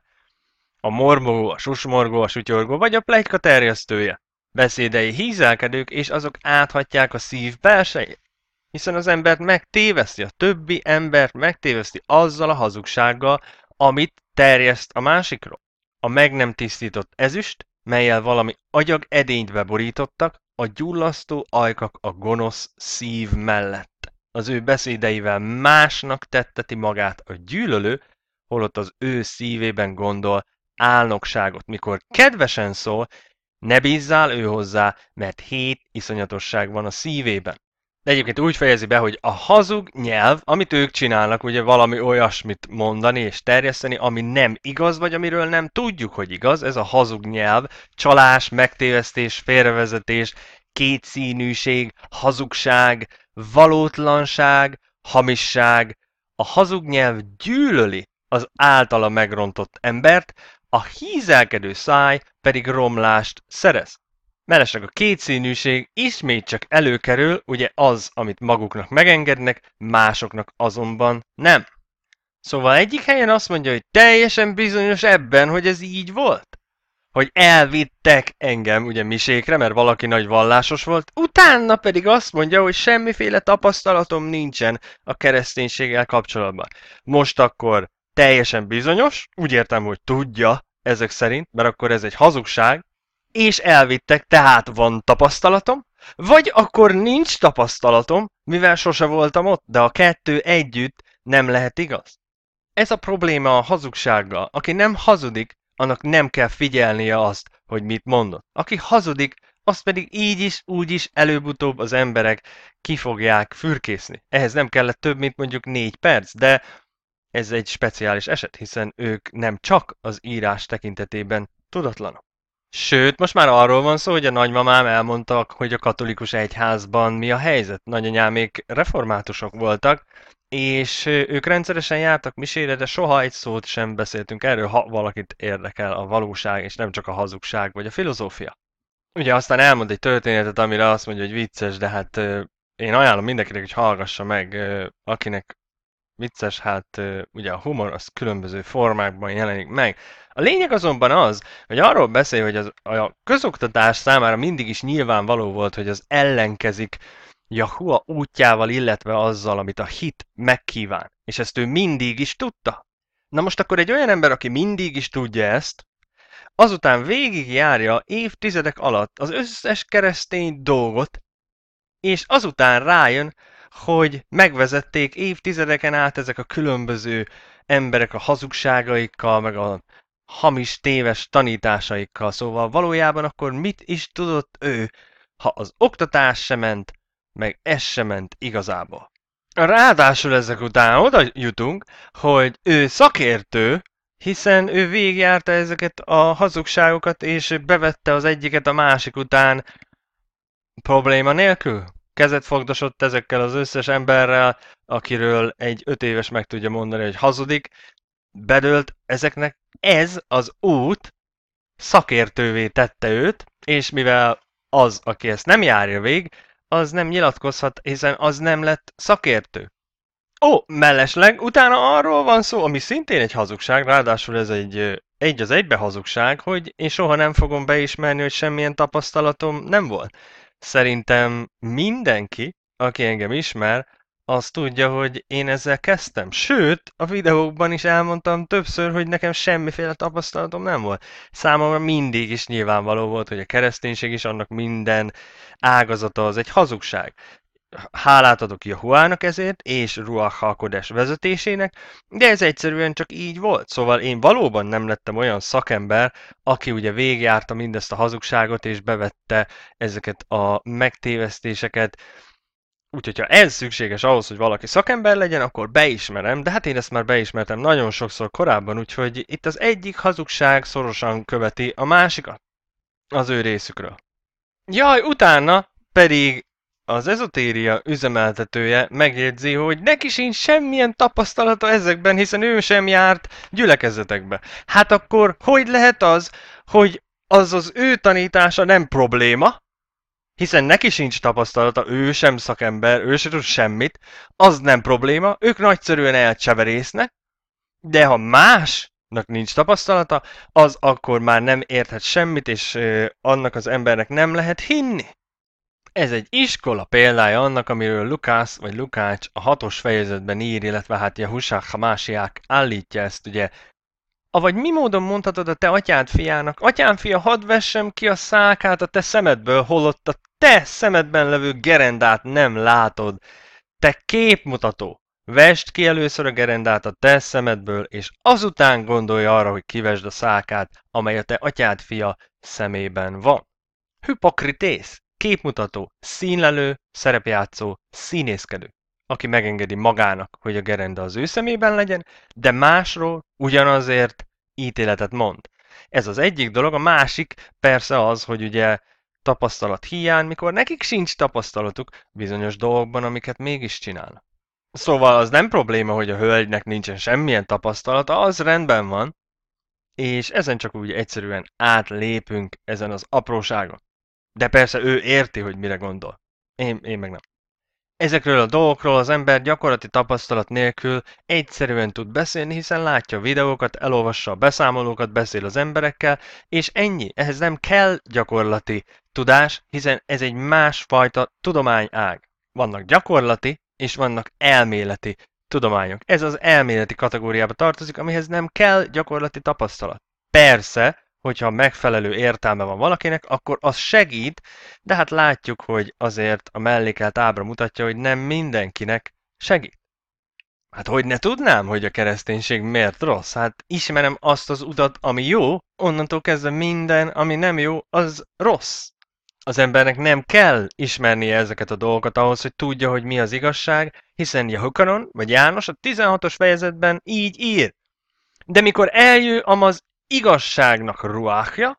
A mormogó, a susmorgó, a sutyorgó, vagy a pletyka terjesztője. Beszédei hízelkedők, és azok áthatják a szív belsejét. Hiszen az embert megtéveszti, a többi embert megtéveszti azzal a hazugsággal, amit terjeszt a másikról. A meg nem tisztított ezüst, mellyel valami agyag edényt beborítottak, a gyullasztó ajkak a gonosz szív mellett. Az ő beszédeivel másnak tetteti magát a gyűlölő, holott az ő szívében gondol álnokságot. Mikor kedvesen szól, ne bízzál ő hozzá, mert hét iszonyatosság van a szívében. De egyébként úgy fejezi be, hogy a hazug nyelv, amit ők csinálnak, ugye valami olyasmit mondani és terjeszteni, ami nem igaz, vagy amiről nem tudjuk, hogy igaz, ez a hazug nyelv, csalás, megtévesztés, félrevezetés, kétszínűség, hazugság, valótlanság, hamisság. A hazug nyelv gyűlöli az általa megrontott embert, a hízelkedő száj pedig romlást szerez. Mellesleg a kétszínűség ismét csak előkerül, ugye az, amit maguknak megengednek, másoknak azonban nem. Szóval egyik helyen azt mondja, hogy teljesen bizonyos ebben, hogy ez így volt. Hogy elvittek engem ugye misékre, mert valaki nagy vallásos volt, utána pedig azt mondja, hogy semmiféle tapasztalatom nincsen a kereszténységgel kapcsolatban. Most akkor teljesen bizonyos, úgy értem, hogy tudja ezek szerint, mert akkor ez egy hazugság, és elvittek, tehát van tapasztalatom, vagy akkor nincs tapasztalatom, mivel sose voltam ott, de a kettő együtt nem lehet igaz. Ez a probléma a hazugsággal. Aki nem hazudik, annak nem kell figyelnie azt, hogy mit mondott. Aki hazudik, azt pedig így is, úgy is előbb-utóbb az emberek ki fogják fürkészni. Ehhez nem kellett több, mint mondjuk négy perc, de ez egy speciális eset, hiszen ők nem csak az írás tekintetében tudatlanok. Sőt, most már arról van szó, hogy a nagymamám elmondta, hogy a katolikus egyházban mi a helyzet. Nagyanyámék reformátusok voltak, és ők rendszeresen jártak misére, de soha egy szót sem beszéltünk erről, ha valakit érdekel a valóság, és nem csak a hazugság vagy a filozófia. Ugye aztán elmond egy történetet, amire azt mondja, hogy vicces, de hát én ajánlom mindenkinek, hogy hallgassa meg, akinek vicces, hát ugye a humor az különböző formákban jelenik meg. A lényeg azonban az, hogy arról beszél, hogy az, a közoktatás számára mindig is nyilvánvaló volt, hogy az ellenkezik Jahua útjával, illetve azzal, amit a hit megkíván. És ezt ő mindig is tudta. Na most akkor egy olyan ember, aki mindig is tudja ezt, azután végigjárja évtizedek alatt az összes keresztény dolgot, és azután rájön, hogy megvezették évtizedeken át ezek a különböző emberek a hazugságaikkal, meg a hamis, téves tanításaikkal. Szóval valójában akkor mit is tudott ő, ha az oktatás sem ment, meg ez sem ment igazából. Ráadásul ezek után oda jutunk, hogy ő szakértő, hiszen ő végigjárta ezeket a hazugságokat, és bevette az egyiket a másik után probléma nélkül. Kezet fogdosott ezekkel az összes emberrel, akiről egy öt éves meg tudja mondani, hogy hazudik. Bedőlt ezeknek ez az út szakértővé tette őt, és mivel az, aki ezt nem járja végig, az nem nyilatkozhat, hiszen az nem lett szakértő. Ó, mellesleg utána arról van szó, ami szintén egy hazugság, ráadásul ez egy egy az egybe hazugság, hogy én soha nem fogom beismerni, hogy semmilyen tapasztalatom nem volt. Szerintem mindenki, aki engem ismer, az tudja, hogy én ezzel kezdtem. Sőt, a videókban is elmondtam többször, hogy nekem semmiféle tapasztalatom nem volt. Számomra mindig is nyilvánvaló volt, hogy a kereszténység is, annak minden ágazata az egy hazugság. Hálát adok Jahuának ezért, és Ruach HaKodesh vezetésének, de ez egyszerűen csak így volt. Szóval én valóban nem lettem olyan szakember, aki ugye végigjárta mindezt a hazugságot, és bevette ezeket a megtévesztéseket. Úgyhogy ha ez szükséges ahhoz, hogy valaki szakember legyen, akkor beismerem, de hát én ezt már beismertem nagyon sokszor korábban, úgyhogy itt az egyik hazugság szorosan követi a másikat az ő részükről. Jaj, utána pedig az ezotéria üzemeltetője megjegyzi, hogy neki sincs semmilyen tapasztalata ezekben, hiszen ő sem járt gyülekezetekbe. Hát akkor hogy lehet az, hogy az az ő tanítása nem probléma, hiszen neki sincs tapasztalata, ő sem szakember, ő sem tud semmit, az nem probléma, ők nagyszerűen elcseverésznek, de ha másnak nincs tapasztalata, az akkor már nem érthet semmit, és ö, annak az embernek nem lehet hinni. Ez egy iskola példája annak, amiről Lukász vagy Lukács a hatos fejezetben ír, illetve hát Jahushák Hamásiák állítja ezt, ugye. Avagy mi módon mondhatod a te atyád fiának, atyám fia, hadd vessem ki a szákát a te szemedből, holott a te szemedben levő gerendát nem látod. Te képmutató! Vesd ki először a gerendát a te szemedből, és azután gondolj arra, hogy kivesd a szákát, amely a te atyád fia szemében van. Hipokritész! Képmutató, színlelő, szerepjátszó, színészkedő, aki megengedi magának, hogy a gerenda az ő szemében legyen, de másról ugyanazért ítéletet mond. Ez az egyik dolog, a másik persze az, hogy ugye tapasztalat hiány, mikor nekik sincs tapasztalatuk bizonyos dolgokban, amiket mégis csinálnak. Szóval az nem probléma, hogy a hölgynek nincsen semmilyen tapasztalata, az rendben van, és ezen csak úgy egyszerűen átlépünk ezen az apróságon. De persze ő érti, hogy mire gondol. Én, én meg nem. Ezekről a dolgokról az ember gyakorlati tapasztalat nélkül egyszerűen tud beszélni, hiszen látja a videókat, elolvassa a beszámolókat, beszél az emberekkel, és ennyi. Ehhez nem kell gyakorlati tudás, hiszen ez egy másfajta tudományág. Vannak gyakorlati, és vannak elméleti tudományok. Ez az elméleti kategóriába tartozik, amihez nem kell gyakorlati tapasztalat. Persze, hogyha megfelelő értelme van valakinek, akkor az segít, de hát látjuk, hogy azért a mellékelt ábra mutatja, hogy nem mindenkinek segít. Hát hogy ne tudnám, hogy a kereszténység miért rossz? Hát ismerem azt az utat, ami jó, onnantól kezdve minden, ami nem jó, az rossz. Az embernek nem kell ismernie ezeket a dolgokat ahhoz, hogy tudja, hogy mi az igazság, hiszen Jehukanon vagy János a tizenhatos fejezetben így ír. De mikor eljő amaz igazságnak ruákja,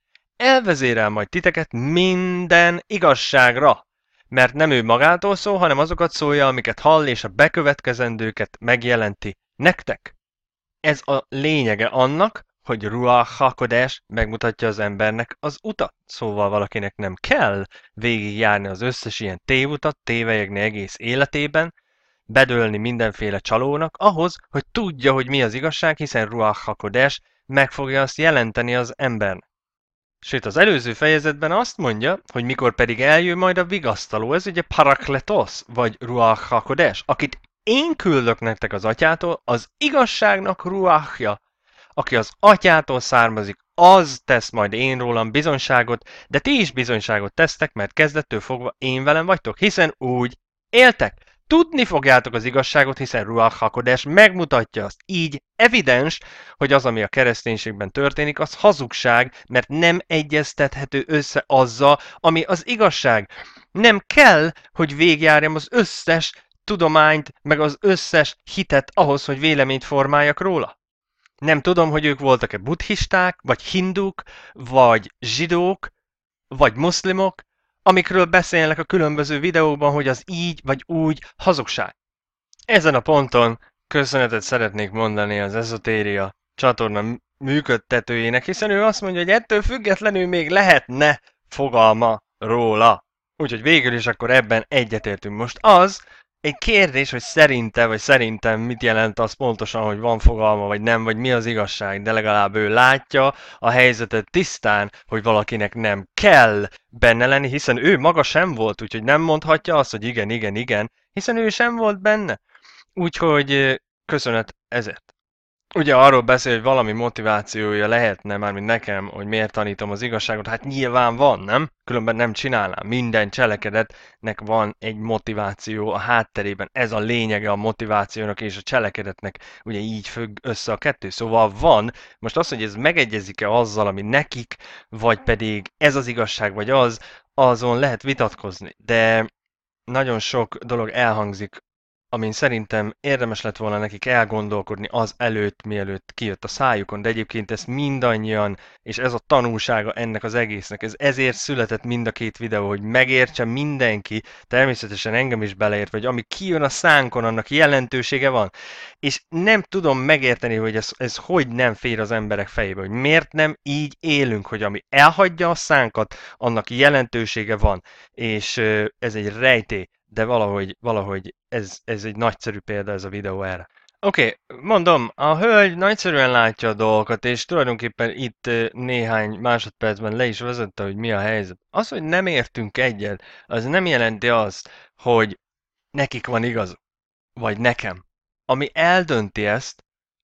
elvezérel majd titeket minden igazságra, mert nem ő magától szól, hanem azokat szólja, amiket hall, és a bekövetkezendőket megjelenti nektek. Ez a lényege annak, hogy Ruach HaKodesh megmutatja az embernek az utat. Szóval valakinek nem kell végigjárni az összes ilyen tévutat, tévelyegni egész életében, bedőlni mindenféle csalónak, ahhoz, hogy tudja, hogy mi az igazság, hiszen Ruach HaKodesh meg fogja azt jelenteni az embernek. Sőt, az előző fejezetben azt mondja, hogy mikor pedig eljön majd a vigasztaló, ez ugye Parakletos, vagy Ruach HaKodesh, akit én küldök nektek az atyától, az igazságnak ruachja, aki az atyától származik, az tesz majd én rólam bizonyságot, de ti is bizonyságot tesztek, mert kezdettől fogva én velem vagytok, hiszen úgy éltek. tudni fogjátok az igazságot, hiszen Ruach HaKodesh megmutatja azt. Így evidens, hogy az, ami a kereszténységben történik, az hazugság, mert nem egyeztethető össze azzal, ami az igazság. Nem kell, hogy végigjárjam az összes tudományt, meg az összes hitet ahhoz, hogy véleményt formáljak róla. Nem tudom, hogy ők voltak-e buddhisták, vagy hinduk, vagy zsidók, vagy muszlimok, amikről beszélnek a különböző videókban, hogy az így vagy úgy hazugság. Ezen a ponton köszönetet szeretnék mondani az Ezotéria csatorna működtetőjének, hiszen ő azt mondja, hogy ettől függetlenül még lehetne fogalma róla. Úgyhogy végül is akkor ebben egyetértünk. Most az egy kérdés, hogy szerinte, vagy szerintem mit jelent az pontosan, hogy van fogalma, vagy nem, vagy mi az igazság, de legalább ő látja a helyzetet tisztán, hogy valakinek nem kell benne lenni, hiszen ő maga sem volt, úgyhogy nem mondhatja azt, hogy igen, igen, igen, hiszen ő sem volt benne. Úgyhogy köszönet ezért. Ugye arról beszél, hogy valami motivációja lehetne, mármint nekem, hogy miért tanítom az igazságot. Hát nyilván van, nem? Különben nem csinálnám. Minden cselekedetnek van egy motiváció a hátterében. Ez a lényege a motivációnak és a cselekedetnek. Ugye így függ össze a kettő. Szóval van. Most az, hogy ez megegyezik-e azzal, ami nekik, vagy pedig ez az igazság, vagy az, azon lehet vitatkozni. De nagyon sok dolog elhangzik, amin szerintem érdemes lett volna nekik elgondolkodni az előtt, mielőtt kijött a szájukon, de egyébként ezt mindannyian, és ez a tanulsága ennek az egésznek, ez ezért született mind a két videó, hogy megértse mindenki, természetesen engem is beleért, hogy ami kijön a szánkon, annak jelentősége van. És nem tudom megérteni, hogy ez, ez hogy nem fér az emberek fejébe, hogy miért nem így élünk, hogy ami elhagyja a szánkat, annak jelentősége van, és ez egy rejtély. De valahogy, valahogy ez, ez egy nagyszerű példa ez a videó erre. Oké, okay, mondom, a hölgy nagyszerűen látja a dolgokat, és tulajdonképpen itt néhány másodpercben le is vezette, hogy mi a helyzet. Az, hogy nem értünk egyet, az nem jelenti azt, hogy nekik van igazuk, vagy nekem. Ami eldönti ezt,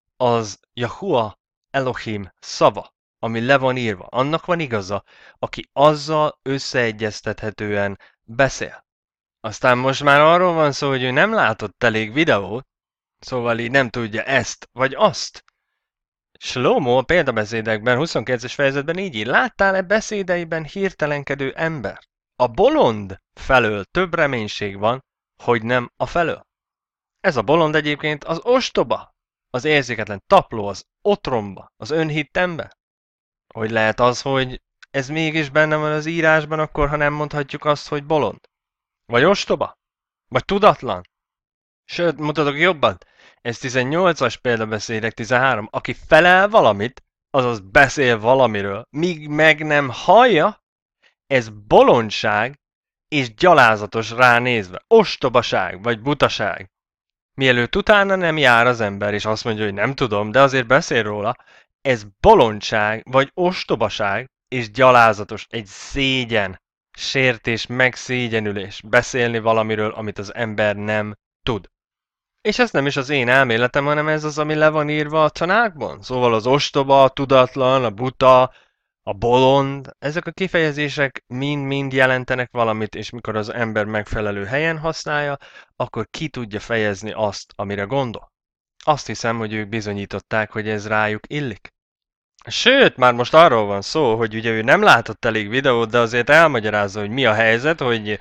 az Jahua Elohim szava, ami le van írva. Annak van igaza, aki azzal összeegyeztethetően beszél. Aztán most már arról van szó, hogy ő nem látott elég videót, szóval így nem tudja ezt vagy azt. Shlomo a példabeszédekben, huszonkilences fejezetben így ír, láttál-e beszédeiben hirtelenkedő ember? A bolond felől több reménység van, hogy nem a felől. Ez a bolond egyébként az ostoba, az érzéketlen tapló, az otromba, az önhitt ember. Hogy lehet az, hogy ez mégis benne van az írásban, akkor ha nem mondhatjuk azt, hogy bolond? Vagy ostoba? Vagy tudatlan? Sőt, mutatok jobban. Ez tizennyolcas példabeszédek tizenhárom. Aki felel valamit, azaz beszél valamiről, míg meg nem hallja, ez bolondság és gyalázatos ránézve. Ostobaság vagy butaság. Mielőtt utána nem jár az ember, és azt mondja, hogy nem tudom, de azért beszél róla, ez bolondság vagy ostobaság és gyalázatos, egy szégyen. Sértés, megszégyenülés, beszélni valamiről, amit az ember nem tud. És ez nem is az én elméletem, hanem ez az, ami le van írva a tanákban. Szóval az ostoba, a tudatlan, a buta, a bolond, ezek a kifejezések mind-mind jelentenek valamit, és mikor az ember megfelelő helyen használja, akkor ki tudja fejezni azt, amire gondol. Azt hiszem, hogy ők bizonyították, hogy ez rájuk illik. Sőt, már most arról van szó, hogy ugye ő nem látott elég videót, de azért elmagyarázza, hogy mi a helyzet, hogy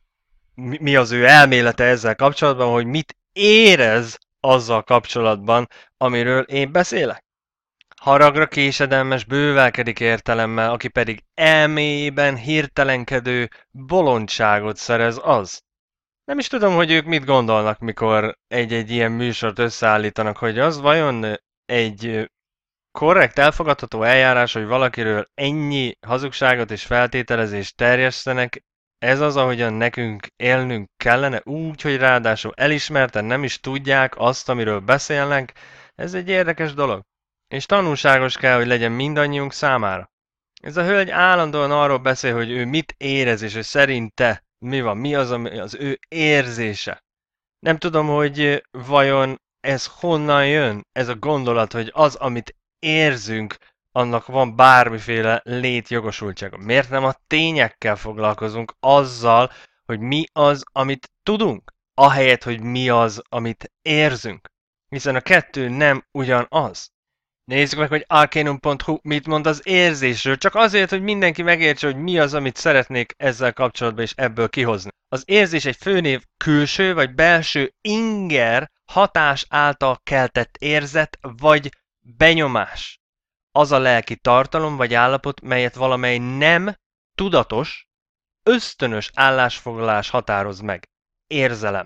mi az ő elmélete ezzel kapcsolatban, hogy mit érez azzal kapcsolatban, amiről én beszélek. Haragra késedelmes bővelkedik értelemmel, aki pedig elméjében hirtelenkedő bolondságot szerez az. Nem is tudom, hogy ők mit gondolnak, mikor egy-egy ilyen műsort összeállítanak, hogy az vajon egy korrekt, elfogadható eljárás, hogy valakiről ennyi hazugságot és feltételezést terjesztenek, ez az, ahogyan nekünk élnünk kellene, úgy, hogy ráadásul elismerten nem is tudják azt, amiről beszélnek, ez egy érdekes dolog. És tanulságos kell, hogy legyen mindannyiunk számára. Ez a hölgy állandóan arról beszél, hogy ő mit érez, és hogy szerinte mi van, mi az, ami az ő érzése. Nem tudom, hogy vajon ez honnan jön, ez a gondolat, hogy az, amit érzünk, annak van bármiféle létjogosultsága. Miért nem a tényekkel foglalkozunk, azzal, hogy mi az, amit tudunk? ahelyett, hogy mi az, amit érzünk. Hiszen a kettő nem ugyanaz. Nézzük meg, hogy arcanum pont hu mit mond az érzésről, csak azért, hogy mindenki megértse, hogy mi az, amit szeretnék ezzel kapcsolatban és ebből kihozni. Az érzés egy főnév külső vagy belső inger hatás által keltett érzet vagy benyomás. Az a lelki tartalom vagy állapot, melyet valamely nem tudatos, ösztönös állásfoglalás határoz meg. Érzelem.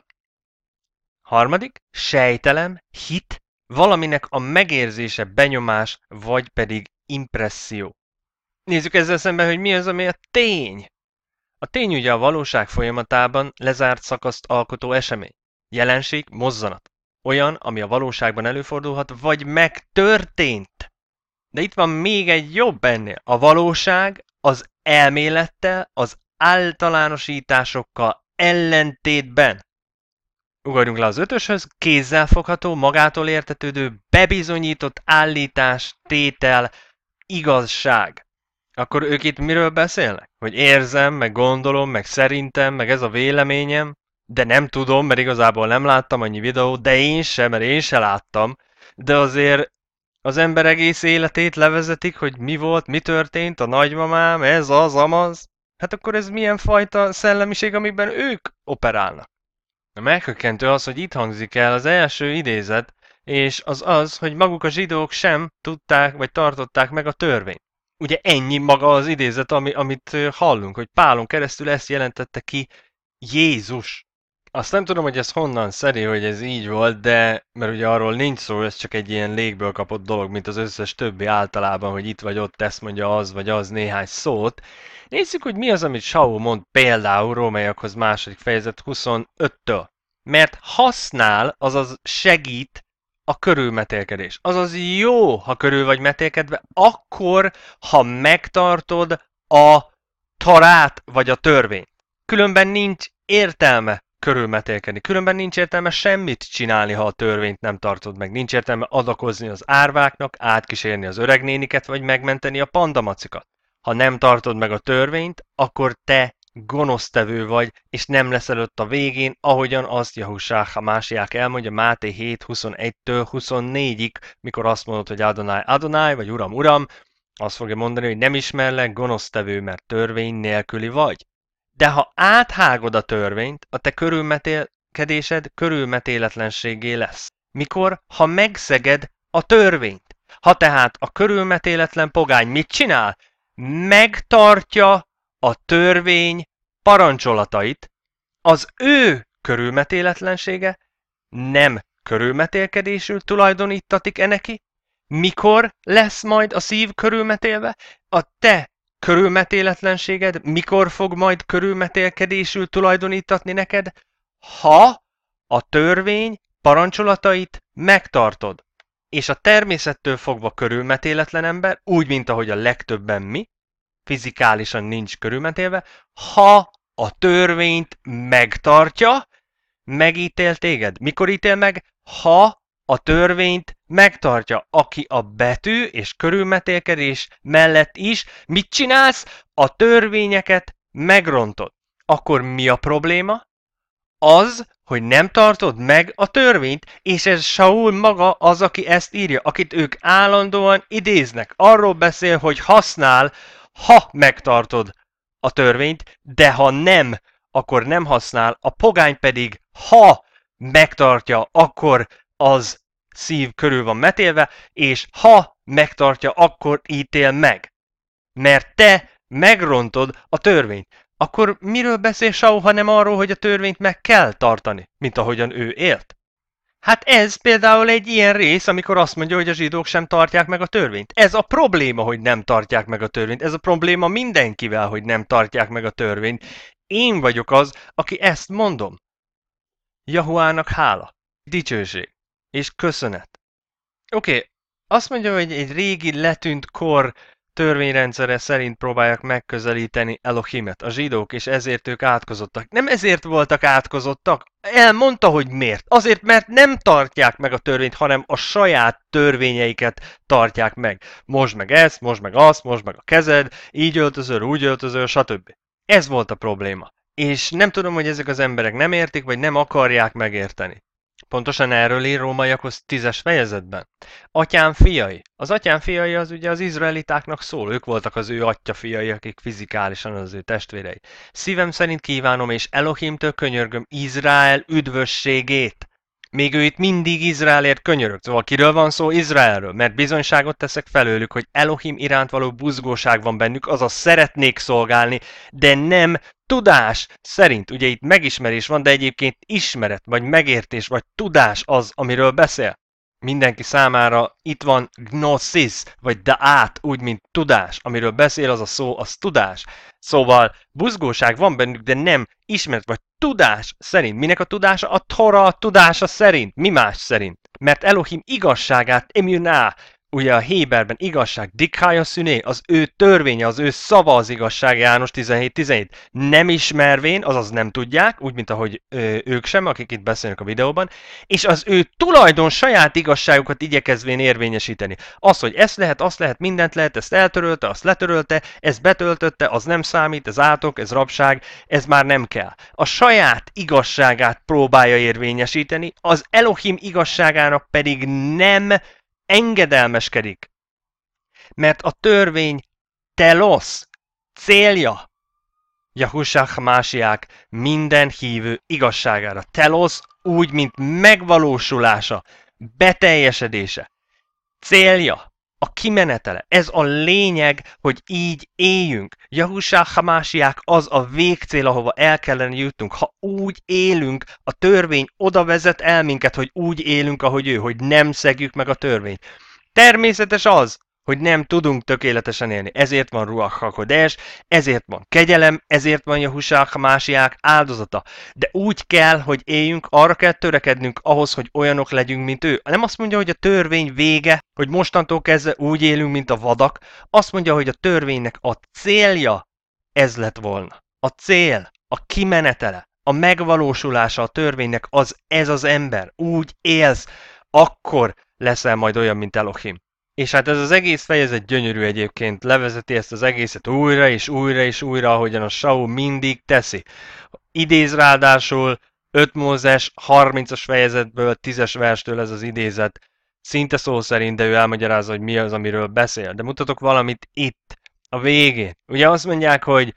Harmadik, sejtelem, hit, valaminek a megérzése, benyomás, vagy pedig impresszió. Nézzük ezzel szemben, hogy mi az, ami a tény. A tény ugye a valóság folyamatában lezárt szakaszt alkotó esemény. Jelenség, mozzanat. Olyan, ami a valóságban előfordulhat, vagy megtörtént. De itt van még egy jobb ennél. A valóság az elmélettel, az általánosításokkal ellentétben. Ugorjunk le az ötöshöz, kézzelfogható, magától értetődő, bebizonyított állítás, tétel, igazság. Akkor ők itt miről beszélnek? Hogy érzem, meg gondolom, meg szerintem, meg ez a véleményem, de nem tudom, mert igazából nem láttam annyi videót, de én sem, mert én se láttam. De azért az ember egész életét levezetik, hogy mi volt, mi történt, a nagymamám, ez az, amaz. Hát akkor ez milyen fajta szellemiség, amiben ők operálnak? A meghökkentő az, hogy itt hangzik el az első idézet, és az az, hogy maguk a zsidók sem tudták, vagy tartották meg a törvényt. Ugye ennyi maga az idézet, ami, amit hallunk, hogy Pálon keresztül ezt jelentette ki Jézus. Azt nem tudom, hogy ez honnan szedi, hogy ez így volt, de mert ugye arról nincs szó, ez csak egy ilyen légből kapott dolog, mint az összes többi általában, hogy itt vagy ott tesz mondja az vagy az néhány szót. Nézzük, hogy mi az, amit Saul mond például Rómaiakhoz második fejezet huszonöttől. Mert használ, azaz segít a körülmetélkedés. Azaz jó, ha körül vagy metélkedve, akkor, ha megtartod a tarát vagy a törvényt. Különben nincs értelme körülmetélkedni. Különben nincs értelme semmit csinálni, ha a törvényt nem tartod meg. Nincs értelme adakozni az árváknak, átkísérni az öregnéniket, vagy megmenteni a pandamacikat. Ha nem tartod meg a törvényt, akkor te gonosztevő vagy, és nem leszel ott a végén, ahogyan azt Jahussá Másiák elmondja Máté hét huszonegytől huszonnégyig, mikor azt mondod, hogy Adonai Adonai, vagy Uram Uram, azt fogja mondani, hogy nem ismerlek, gonosztevő, mert törvény nélküli vagy. De ha áthágod a törvényt, a te körülmetélkedésed körülmetéletlenségé lesz. Mikor? Ha megszeged a törvényt. Ha tehát a körülmetéletlen pogány mit csinál? Megtartja a törvény parancsolatait, az ő körülmetéletlensége nem körülmetélkedésül tulajdonítatik-e neki? Mikor lesz majd a szív körülmetélve? A te körülmetéletlenséged mikor fog majd körülmetélkedésül tulajdonítatni neked? Ha a törvény parancsolatait megtartod. És a természettől fogva körülmetéletlen ember, úgy, mint ahogy a legtöbben mi, fizikálisan nincs körülmetélve, ha a törvényt megtartja, megítél téged. Mikor ítél meg? Ha a törvényt megtartja. Aki a betű és körülmetélkedés mellett is mit csinálsz? A törvényeket megrontod. Akkor mi a probléma? Az, hogy nem tartod meg a törvényt, és ez Saul maga az, aki ezt írja, akit ők állandóan idéznek. Arról beszél, hogy használ, ha megtartod a törvényt, de ha nem, akkor nem használ, a pogány pedig, ha megtartja, akkor az szív körül van metélve, és ha megtartja, akkor ítél meg. Mert te megrontod a törvényt. Akkor miről beszél Saul, hanem arról, hogy a törvényt meg kell tartani, mint ahogyan ő élt? Hát ez például egy ilyen rész, amikor azt mondja, hogy a zsidók sem tartják meg a törvényt. Ez a probléma, hogy nem tartják meg a törvényt. Ez a probléma mindenkivel, hogy nem tartják meg a törvényt. Én vagyok az, aki ezt mondom. Jahuának hála, dicsőség és köszönet. Oké, okay. Azt mondja, hogy egy régi letűnt kor törvényrendszere szerint próbálják megközelíteni Elohimet, a zsidók, és ezért ők átkozottak. Nem ezért voltak átkozottak, elmondta, hogy miért. Azért, mert nem tartják meg a törvényt, hanem a saját törvényeiket tartják meg. Most meg ezt, most meg azt, most meg a kezed, így öltözöl, úgy öltözöl, stb. Ez volt a probléma. És nem tudom, hogy ezek az emberek nem értik, vagy nem akarják megérteni. Pontosan erről ír Rómaiakhoz tízes fejezetben. Atyám fiai. Az atyám fiai az ugye az izraelitáknak szól. Ők voltak az ő atya fiai, akik fizikálisan az ő testvérei. Szívem szerint kívánom, és Elohimtől könyörgöm Izrael üdvösségét. Még ő itt mindig Izraelért könyörög. Szóval kiről van szó? Izraelről. Mert bizonyságot teszek felőlük, hogy Elohim iránt való buzgóság van bennük, azaz szeretnék szolgálni, de nem tudás szerint. Ugye itt megismerés van, de egyébként ismeret, vagy megértés, vagy tudás az, amiről beszél. Mindenki számára itt van gnosis, vagy daát, úgy, mint tudás. Amiről beszél az a szó, az tudás. Szóval buzgóság van bennük, de nem ismeret, vagy tudás szerint. Minek a tudása? A Tora tudása szerint. Mi más szerint? Mert Elohim igazságát, emuná, ugye a Héberben igazság, dikhája szüné, az ő törvénye, az ő szava az igazság, János tizenhét tizenhét. Nem ismervén, azaz nem tudják, úgy, mint ahogy ö, ők sem, akik itt beszélnek a videóban, és az ő tulajdon saját igazságukat igyekezvén érvényesíteni. Az, hogy ezt lehet, azt lehet, mindent lehet, ezt eltörölte, azt letörölte, ezt betöltötte, az nem számít, ez átok, ez rabság, ez már nem kell. A saját igazságát próbálja érvényesíteni, az Elohim igazságának pedig nem engedelmeskedik. Mert a törvény telos, célja, Jahushua Másiák minden hívő igazságára. Telos úgy, mint megvalósulása, beteljesedése, célja, a kimenetele. Ez a lényeg, hogy így éljünk. Jahushua Másiák az a végcél, ahova el kellene jutnunk. Ha úgy élünk, a törvény oda vezet el minket, hogy úgy élünk, ahogy ő, hogy nem szegjük meg a törvényt. Természetes az, hogy nem tudunk tökéletesen élni. Ezért van Ruach HaKodesh, ezért van kegyelem, ezért van Jahushua Másiák áldozata. De úgy kell, hogy éljünk, arra kell törekednünk ahhoz, hogy olyanok legyünk, mint ő. Nem azt mondja, hogy a törvény vége, hogy mostantól kezdve úgy élünk, mint a vadak. Azt mondja, hogy a törvénynek a célja ez lett volna. A cél, a kimenetele, a megvalósulása a törvénynek az ez az ember. Úgy élsz, akkor leszel majd olyan, mint Elohim. És hát ez az egész fejezet gyönyörű egyébként, levezeti ezt az egészet újra és újra és újra, ahogyan a Saul mindig teszi. Idéz ráadásul öt Mózes harmincas fejezetből, tízes verstől ez az idézet, szinte szó szerint, de ő elmagyarázza, hogy mi az, amiről beszél. De mutatok valamit itt, a végén. Ugye azt mondják, hogy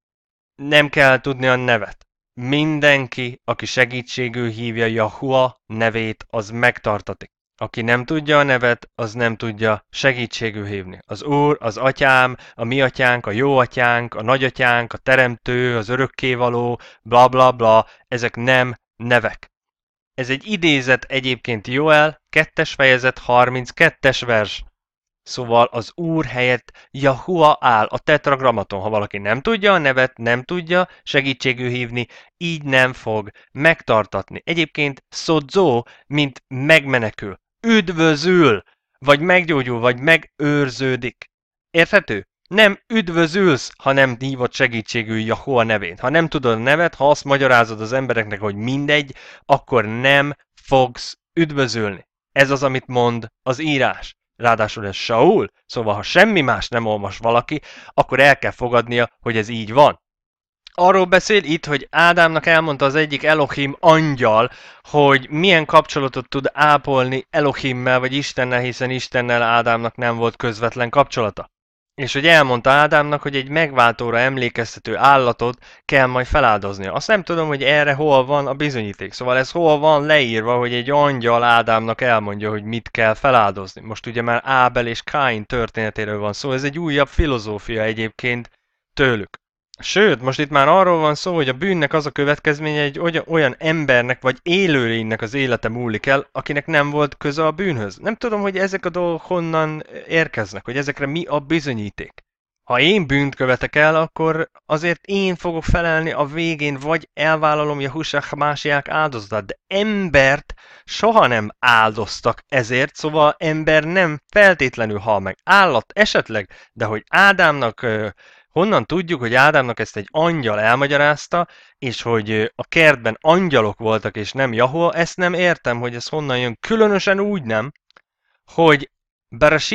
nem kell tudni a nevet. Mindenki, aki segítségül hívja Jahua nevét, az megtartatik. Aki nem tudja a nevet, az nem tudja segítségül hívni. Az Úr, az Atyám, a mi atyánk, a jó atyánk, a nagyatyánk, a teremtő, az örökkévaló, bla bla bla, ezek nem nevek. Ez egy idézet egyébként Joel, kettes fejezet, harminckettes vers. Szóval az Úr helyett Jahua áll a tetragrammaton. Ha valaki nem tudja a nevet, nem tudja segítségül hívni, így nem fog megtartatni. Egyébként szodzó, mint megmenekül, üdvözül, vagy meggyógyul, vagy megőrződik. Érthető? Nem üdvözülsz, ha nem hívod segítségül Jahua nevén. Ha nem tudod a nevet, ha azt magyarázod az embereknek, hogy mindegy, akkor nem fogsz üdvözülni. Ez az, amit mond az írás. Ráadásul ez Saul, szóval ha semmi más nem olvas valaki, akkor el kell fogadnia, hogy ez így van. Arról beszél itt, hogy Ádámnak elmondta az egyik Elohim angyal, hogy milyen kapcsolatot tud ápolni Elohimmel vagy Istennel, hiszen Istennel Ádámnak nem volt közvetlen kapcsolata. És hogy elmondta Ádámnak, hogy egy megváltóra emlékeztető állatot kell majd feláldoznia. Azt nem tudom, hogy erre hol van a bizonyíték. Szóval ez hol van leírva, hogy egy angyal Ádámnak elmondja, hogy mit kell feláldozni. Most ugye már Ábel és Káin történetéről van szó, ez egy újabb filozófia egyébként tőlük. Sőt, most itt már arról van szó, hogy a bűnnek az a következménye, egy olyan embernek vagy élőlénynek az élete múlik el, akinek nem volt köze a bűnhöz. Nem tudom, hogy ezek a dolgok honnan érkeznek, hogy ezekre mi a bizonyíték. Ha én bűnt követek el, akkor azért én fogok felelni a végén, vagy elvállalom Jahushua Másiák áldozatát, de embert soha nem áldoztak ezért, szóval ember nem feltétlenül hal meg. Állat esetleg, de hogy Ádámnak... Honnan tudjuk, hogy Ádámnak ezt egy angyal elmagyarázta, és hogy a kertben angyalok voltak, és nem Jahua, ezt nem értem, hogy ez honnan jön. Különösen úgy nem, hogy Bereshit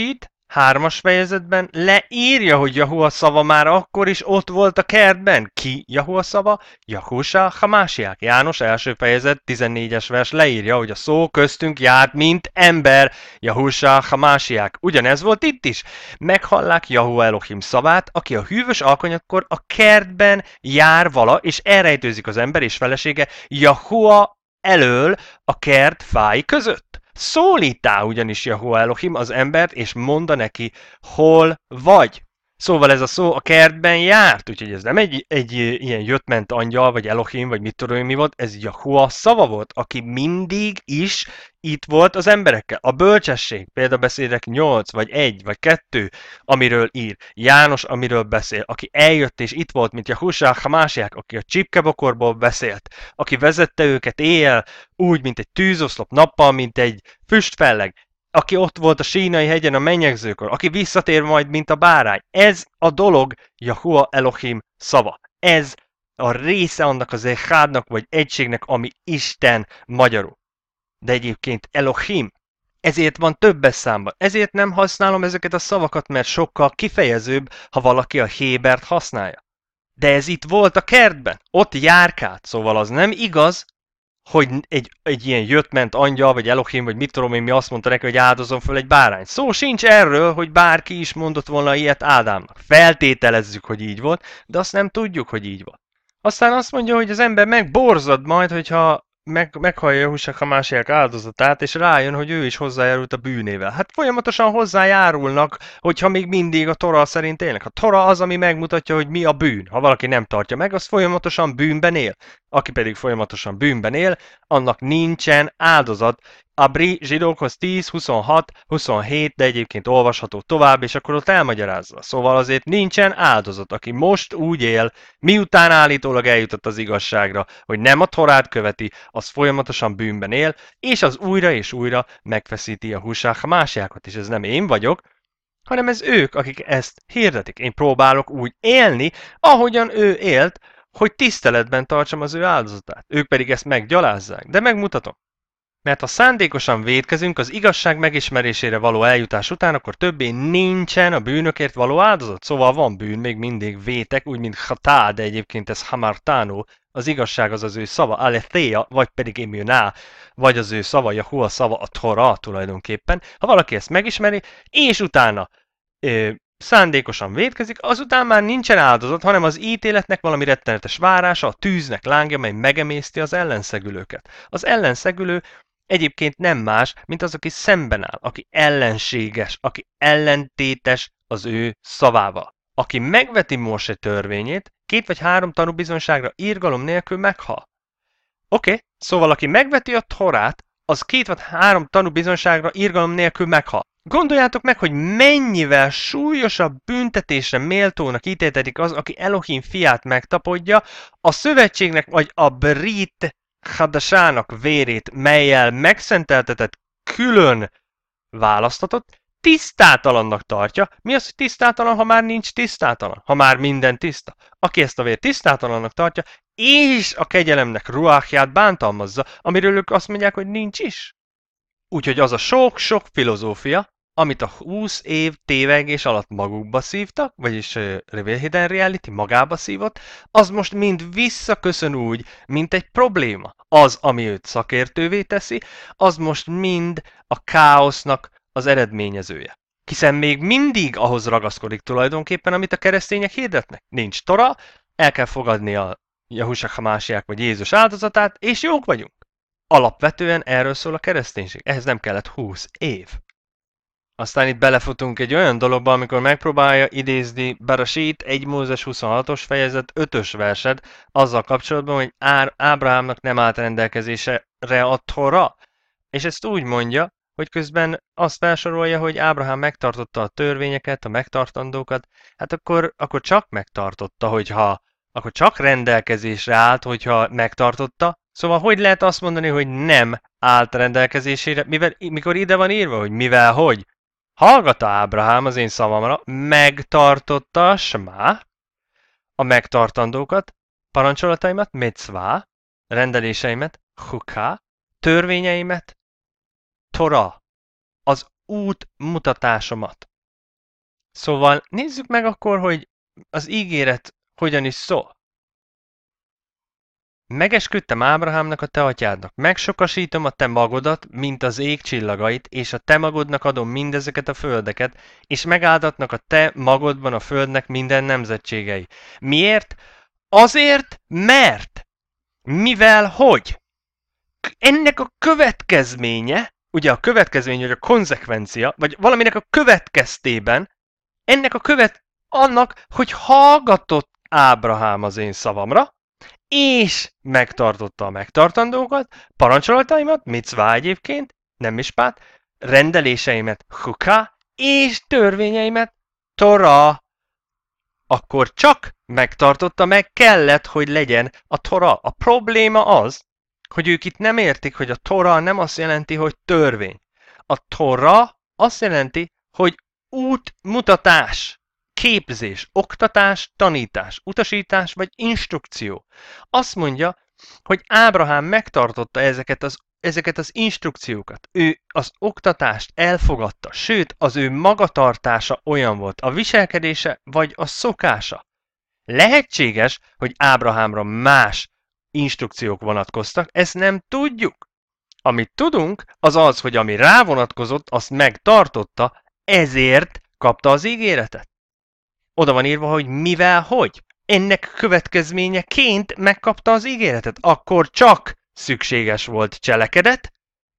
hármas fejezetben leírja, hogy Jahua szava már akkor is ott volt a kertben. Ki Jahua szava? Jahusá Hamásiák. János első fejezet tizennégyes vers leírja, hogy a szó köztünk járt, mint ember. Jahusá Hamásiák. Ugyanez volt itt is. Meghallák Jahua Elohim szavát, aki a hűvös alkonyatkor a kertben jár vala, és elrejtőzik az ember és felesége Jahua elől a kert fái között. Szólítá ugyanis Jahua Elohim az embert, és mondta neki, hol vagy. Szóval ez a szó a kertben járt, úgyhogy ez nem egy, egy ilyen jött-ment angyal, vagy Elohim, vagy mit tudom én mi volt, ez Jahua szava volt, aki mindig is itt volt az emberekkel. A bölcsesség, példabeszédek nyolc, vagy egy, vagy kettő, amiről ír. János, amiről beszél, aki eljött és itt volt, mint Jahusá Hamásiák, aki a csipkebokorból beszélt, aki vezette őket éjjel, úgy, mint egy tűzoszlop nappal, mint egy füstfelleg, aki ott volt a Sínai hegyen a mennyegzőkor, aki visszatér majd, mint a bárány. Ez a dolog Jahua Elohim szava. Ez a része annak az Echádnak, vagy egységnek, ami Isten magyarul. De egyébként Elohim. Ezért van többes számban. Ezért nem használom ezeket a szavakat, mert sokkal kifejezőbb, ha valaki a Hébert használja. De ez itt volt a kertben. Ott járkált, szóval az nem igaz, hogy egy, egy ilyen jött-ment angyal, vagy Elohim, vagy mit tudom én, mi azt mondta neki, hogy áldozom föl egy bárányt. Szó sincs erről, hogy bárki is mondott volna ilyet Ádámnak. Feltételezzük, hogy így volt, de azt nem tudjuk, hogy így volt. Aztán azt mondja, hogy az ember megborzad majd, hogyha meg, meghallja Jahusá Hamásiák áldozatát, és rájön, hogy ő is hozzájárult a bűnével. Hát folyamatosan hozzájárulnak, hogyha még mindig a Tora szerint élnek. A Tora az, ami megmutatja, hogy mi a bűn. Ha valaki nem tartja meg, az folyamatosan bűnben él. Aki pedig folyamatosan bűnben él, annak nincsen áldozat. A Bri zsidókhoz tíz, huszonhat, huszonhét, de egyébként olvasható tovább, és akkor ott elmagyarázza. Szóval azért nincsen áldozat, aki most úgy él, miután állítólag eljutott az igazságra, hogy nem a Torát követi, az folyamatosan bűnben él, és az újra és újra megfeszíti a Husá Hamásiákat, és ez nem én vagyok, hanem ez ők, akik ezt hirdetik. Én próbálok úgy élni, ahogyan ő élt, hogy tiszteletben tartsam az ő áldozatát. Ők pedig ezt meggyalázzák, de megmutatom. Mert ha szándékosan vétkezünk az igazság megismerésére való eljutás után, akkor többé nincsen a bűnökért való áldozat. Szóval van bűn, még mindig vétek, úgy mint hatá, de egyébként ez hamartánó. Az igazság az az ő szava, aletheia, vagy pedig immuná, vagy az ő szava, Jahua szava, a Tora tulajdonképpen. Ha valaki ezt megismeri, és utána ö, szándékosan vétkezik, azután már nincsen áldozat, hanem az ítéletnek valami rettenetes várása, a tűznek lángja, mely megemészti az ellenszegülőket. Az ellenszegülő egyébként nem más, mint az, aki szemben áll, aki ellenséges, aki ellentétes az ő szavával. Aki megveti Móse törvényét, két vagy három tanúbizonyságra írgalom nélkül meghal. Oké, okay, szóval aki megveti a Torát, az két vagy három tanúbizonyságra írgalom nélkül meghal. Gondoljátok meg, hogy mennyivel súlyosabb büntetésre méltónak ítéltetik az, aki Elohim fiát megtapodja, a szövetségnek vagy a Brit Hadasának vérét, melyel megszenteltetett külön választatott, tisztátalannak tartja. Mi az, hogy tisztátalan, ha már nincs tisztátalan? Ha már minden tiszta. Aki ezt a vért tisztátalannak tartja, és a kegyelemnek ruáhját bántalmazza, amiről ők azt mondják, hogy nincs is. Úgyhogy az a sok-sok filozófia, amit a húsz év tévegés alatt magukba szívtak, vagyis uh, Reveal Hidden Reality magába szívott, az most mind visszaköszön úgy, mint egy probléma. Az, ami őt szakértővé teszi, az most mind a káosznak az eredményezője. Hiszen még mindig ahhoz ragaszkodik tulajdonképpen, amit a keresztények hirdetnek. Nincs Tora, el kell fogadni a Jahusá Hamásiák vagy Jézus áldozatát, és jók vagyunk. Alapvetően erről szól a kereszténység. Ehhez nem kellett húsz év. Aztán itt belefutunk egy olyan dologba, amikor megpróbálja idézni Bereshit egy Mózes huszonhatos fejezet ötös versed azzal kapcsolatban, hogy Á- Ábrahámnak nem állt rendelkezésre a Tora. És ezt úgy mondja, hogy közben azt felsorolja, hogy Ábrahám megtartotta a törvényeket, a megtartandókat, hát akkor, akkor csak megtartotta, hogyha akkor csak rendelkezésre állt, hogyha megtartotta. Szóval hogy lehet azt mondani, hogy nem állt rendelkezésére, mivel, mikor ide van írva, hogy mivel hogy? Hallgatta Ábrahám az én szavamra, megtartotta Smá, a megtartandókat, parancsolataimat, mitzvá, rendeléseimet, huká, törvényeimet, Tora, az út mutatásomat. Szóval nézzük meg akkor, hogy az ígéret hogyan is szól. Megesküdtem Ábrahámnak a te atyádnak, megsokasítom a te magodat, mint az ég csillagait, és a te magodnak adom mindezeket a földeket, és megáldatnak a te magodban a földnek minden nemzetségei. Miért? Azért, mert, mivel hogy? Ennek a következménye, ugye a következmény, vagy a konzekvencia, vagy valaminek a következtében, ennek a követ annak, hogy hallgatott Ábrahám az én szavamra, és megtartotta a megtartandókat, parancsolataimat, micvá egyébként, nem mispát, rendeléseimet, huká, és törvényeimet, tora. Akkor csak megtartotta, meg kellett, hogy legyen a tora. A probléma az, hogy ők itt nem értik, hogy a tora nem azt jelenti, hogy törvény. A tora azt jelenti, hogy útmutatás, képzés, oktatás, tanítás, utasítás vagy instrukció. Azt mondja, hogy Ábrahám megtartotta ezeket az, ezeket az instrukciókat. Ő az oktatást elfogadta, sőt, az ő magatartása olyan volt, a viselkedése vagy a szokása. Lehetséges, hogy Ábrahámra más instrukciók vonatkoztak, ezt nem tudjuk. Amit tudunk, az az, hogy ami rá vonatkozott, azt megtartotta, ezért kapta az ígéretet. Oda van írva, hogy mivel hogy. Ennek következményeként megkapta az ígéretet. Akkor csak szükséges volt cselekedet.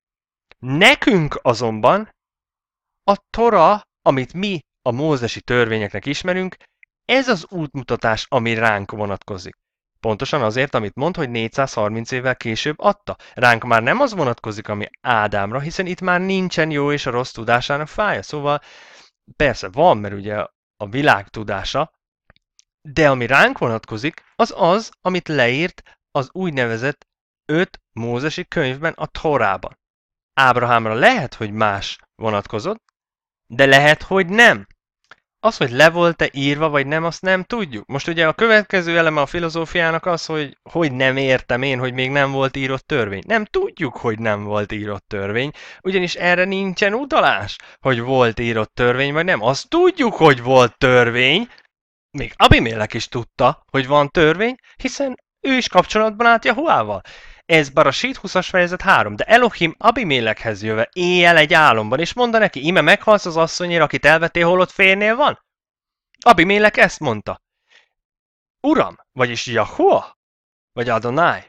Nekünk azonban a Tora, amit mi a mózesi törvényeknek ismerünk, ez az útmutatás, ami ránk vonatkozik. Pontosan azért, amit mond, hogy négyszázharminc évvel később adta. Ránk már nem az vonatkozik, ami Ádámra, hiszen itt már nincsen jó és a rossz tudásának fája. Szóval persze van, mert ugye a világ tudása, de ami ránk vonatkozik, az az, amit leírt az úgynevezett öt mózesi könyvben, a Torában. Ábrahámra lehet, hogy más vonatkozott, de lehet, hogy nem. Az, hogy le volt-e írva, vagy nem, azt nem tudjuk. Most ugye a következő eleme a filozófiának az, hogy hogy nem értem én, hogy még nem volt írott törvény. Nem tudjuk, hogy nem volt írott törvény, ugyanis erre nincsen utalás, hogy volt írott törvény, vagy nem. Azt tudjuk, hogy volt törvény, még Abimélek is tudta, hogy van törvény, hiszen ő is kapcsolatban állt Jahuával. Ez Barasít huszas fejezet három, de Elohim Abimélekhez jöve éjjel egy álomban, és mondta neki, íme meghalsz az asszonyért, akit elvettél, holott férnél van? Abimélek ezt mondta. Uram, vagyis Jahua, vagy Adonai,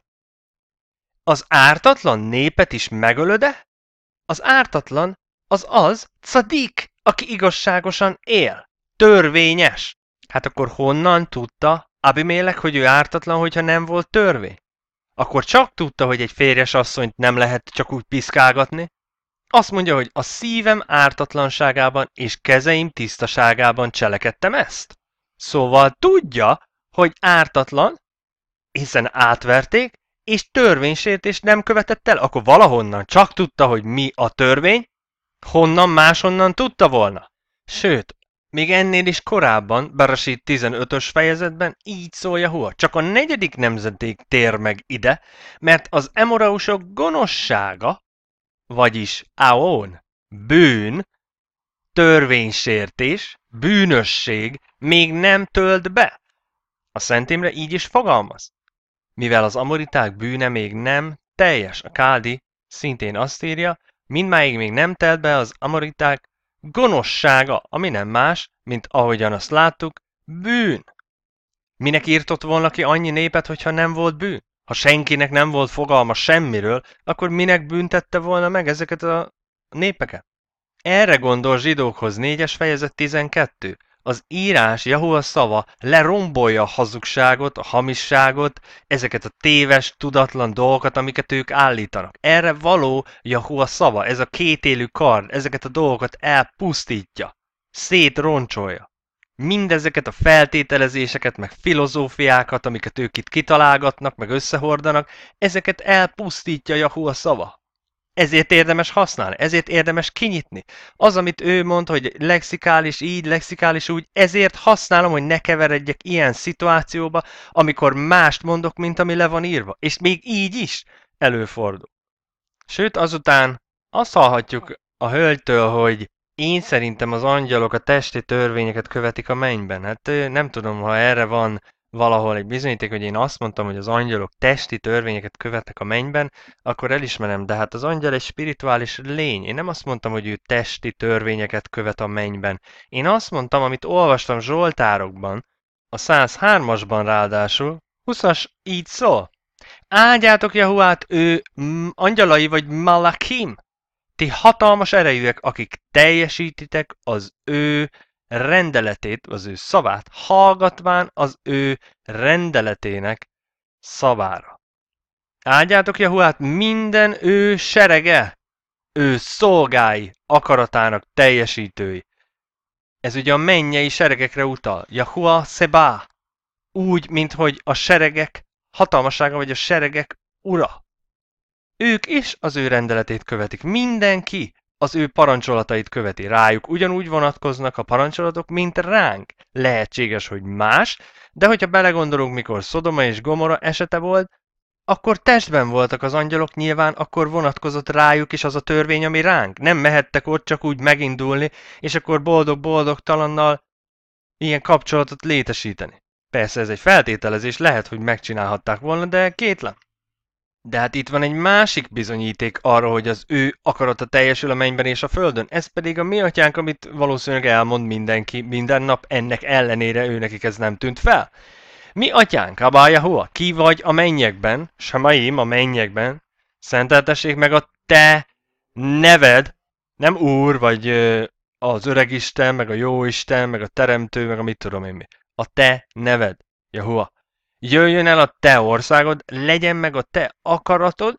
az ártatlan népet is megölöde? Az ártatlan az az cadik, aki igazságosan él, törvényes. Hát akkor honnan tudta Abimélek, hogy ő ártatlan, hogyha nem volt törvény? Akkor csak tudta, hogy egy férjes asszonyt nem lehet csak úgy piszkálgatni. Azt mondja, hogy a szívem ártatlanságában és kezeim tisztaságában cselekedtem ezt. Szóval tudja, hogy ártatlan, hiszen átverték, és törvénysértést nem követett el, akkor valahonnan csak tudta, hogy mi a törvény, honnan máshonnan tudta volna. Sőt, még ennél is korábban, Berasít tizenötös fejezetben így szól Jahua. Csak a negyedik nemzedék tér meg ide, mert az emorausok gonoszsága, vagyis aon, bűn, törvénysértés, bűnösség még nem tölt be. A Szent Imre így is fogalmaz. Mivel az amoriták bűne még nem teljes, a Káldi szintén azt írja, mindmáig még nem telt be az amoriták gonoszsága, ami nem más, mint ahogyan azt láttuk, bűn. Minek írtott volna ki annyi népet, hogyha nem volt bűn? Ha senkinek nem volt fogalma semmiről, akkor minek büntette volna meg ezeket a népeket? Erre gondol zsidókhoz négyes fejezet tizenkettő. Az írás, Jahua szava lerombolja a hazugságot, a hamisságot, ezeket a téves, tudatlan dolgokat, amiket ők állítanak. Erre való Jahua szava, ez a kétélű kard, ezeket a dolgokat elpusztítja, szétroncsolja. Mindezeket a feltételezéseket, meg filozófiákat, amiket ők itt kitalálgatnak, meg összehordanak, ezeket elpusztítja Jahua szava. Ezért érdemes használni, ezért érdemes kinyitni. Az, amit ő mond, hogy lexikális így, lexikális úgy, ezért használom, hogy ne keveredjek ilyen szituációba, amikor mást mondok, mint ami le van írva. És még így is előfordul. Sőt, azután azt hallhatjuk a hölgytől, hogy Én szerintem az angyalok a testi törvényeket követik a mennyben. Hát ö, nem tudom, ha erre van valahol egy bizonyíték, hogy én azt mondtam, hogy az angyalok testi törvényeket követnek a mennyben, akkor elismerem, de hát az angyal egy spirituális lény. Én nem azt mondtam, hogy ő testi törvényeket követ a mennyben. Én azt mondtam, amit olvastam Zsoltárokban, a száz hármasban ráadásul, huszas így szól. Áldjátok Jahuát, ő mm, angyalai vagy Malakim. Ti hatalmas erejűek, akik teljesítitek az ő rendeletét, az ő szavát, hallgatván az ő rendeletének szavára. Áldjátok Jahuát minden ő serege, ő szolgái, akaratának teljesítői. Ez ugye a mennyei seregekre utal. Jahua Szebá. Úgy, mint hogy a seregek hatalmassága, vagy a seregek ura. Ők is az ő rendeletét követik. Mindenki az ő parancsolatait követi. Rájuk ugyanúgy vonatkoznak a parancsolatok, mint ránk. Lehetséges, hogy más, de hogyha belegondolunk, mikor Szodoma és Gomora esete volt, akkor testben voltak az angyalok, nyilván akkor vonatkozott rájuk is az a törvény, ami ránk. Nem mehettek ott csak úgy megindulni, és akkor boldog-boldogtalannal ilyen kapcsolatot létesíteni. Persze ez egy feltételezés, lehet, hogy megcsinálhatták volna, de kétlem. De hát itt van egy másik bizonyíték arra, hogy az ő akarata teljesül a mennyben és a földön. Ez pedig a mi atyánk, amit valószínűleg elmond mindenki minden nap, ennek ellenére őnekik ez nem tűnt fel. Mi atyánk, Abba Jahua, ki vagy a mennyekben, Samaim a mennyekben, szenteltessék meg a te neved, nem úr, vagy ö, az öreg Isten, meg a jó Isten, meg a teremtő, meg a mit tudom én mi. A te neved, Jahua. Jöjjön el a te országod, legyen meg a te akaratod,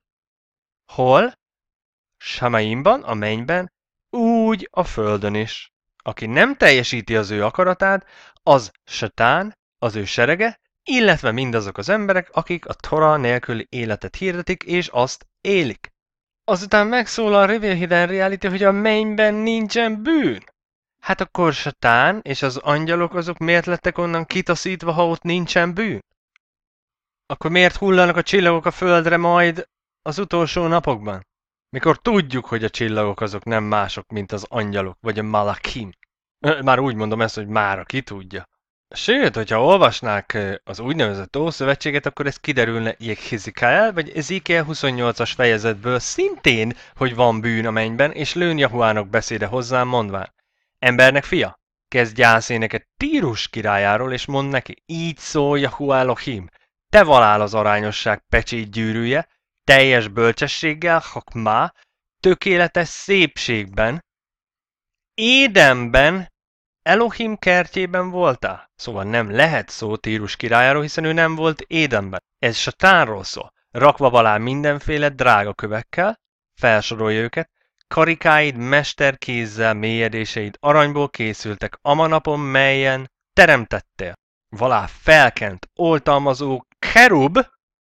hol? Samaimban, a mennyben, úgy a földön is. Aki nem teljesíti az ő akaratát, az Satán, az ő serege, illetve mindazok az emberek, akik a Tora nélküli életet hirdetik, és azt élik. Azután megszólal a Reveal Hidden Reality, hogy a mennyben nincsen bűn. Hát akkor Satán és az angyalok azok miért lettek onnan kitaszítva, ha ott nincsen bűn? Akkor miért hullanak a csillagok a földre majd az utolsó napokban? Mikor tudjuk, hogy a csillagok azok nem mások, mint az angyalok, vagy a Malakim. Már úgy mondom ezt, hogy mára ki tudja. Sőt, hogyha olvasnák az úgynevezett Ószövetséget, akkor ez kiderülne Jehizikael, vagy Ezekiel huszonnyolcas fejezetből szintén, hogy van bűn a mennyben, és lőn Jahuának beszéde hozzám mondván. Embernek fia, kezd gyászéneket Tírus királyáról, és mond neki, így szól Jahua Elohim, te valál az arányosság pecsét gyűrűje, teljes bölcsességgel, hakmá, tökéletes szépségben, Édenben, Elohim kertjében voltál. Szóval nem lehet szó Tírus királyáról, hiszen ő nem volt Édenben. Ez Satánról szól. Rakva valál mindenféle drága kövekkel, felsorolja őket, karikáid mesterkézzel mélyedéseid aranyból készültek amanapon, melyen teremtettél. Valá felkent, oltalmazó kerub,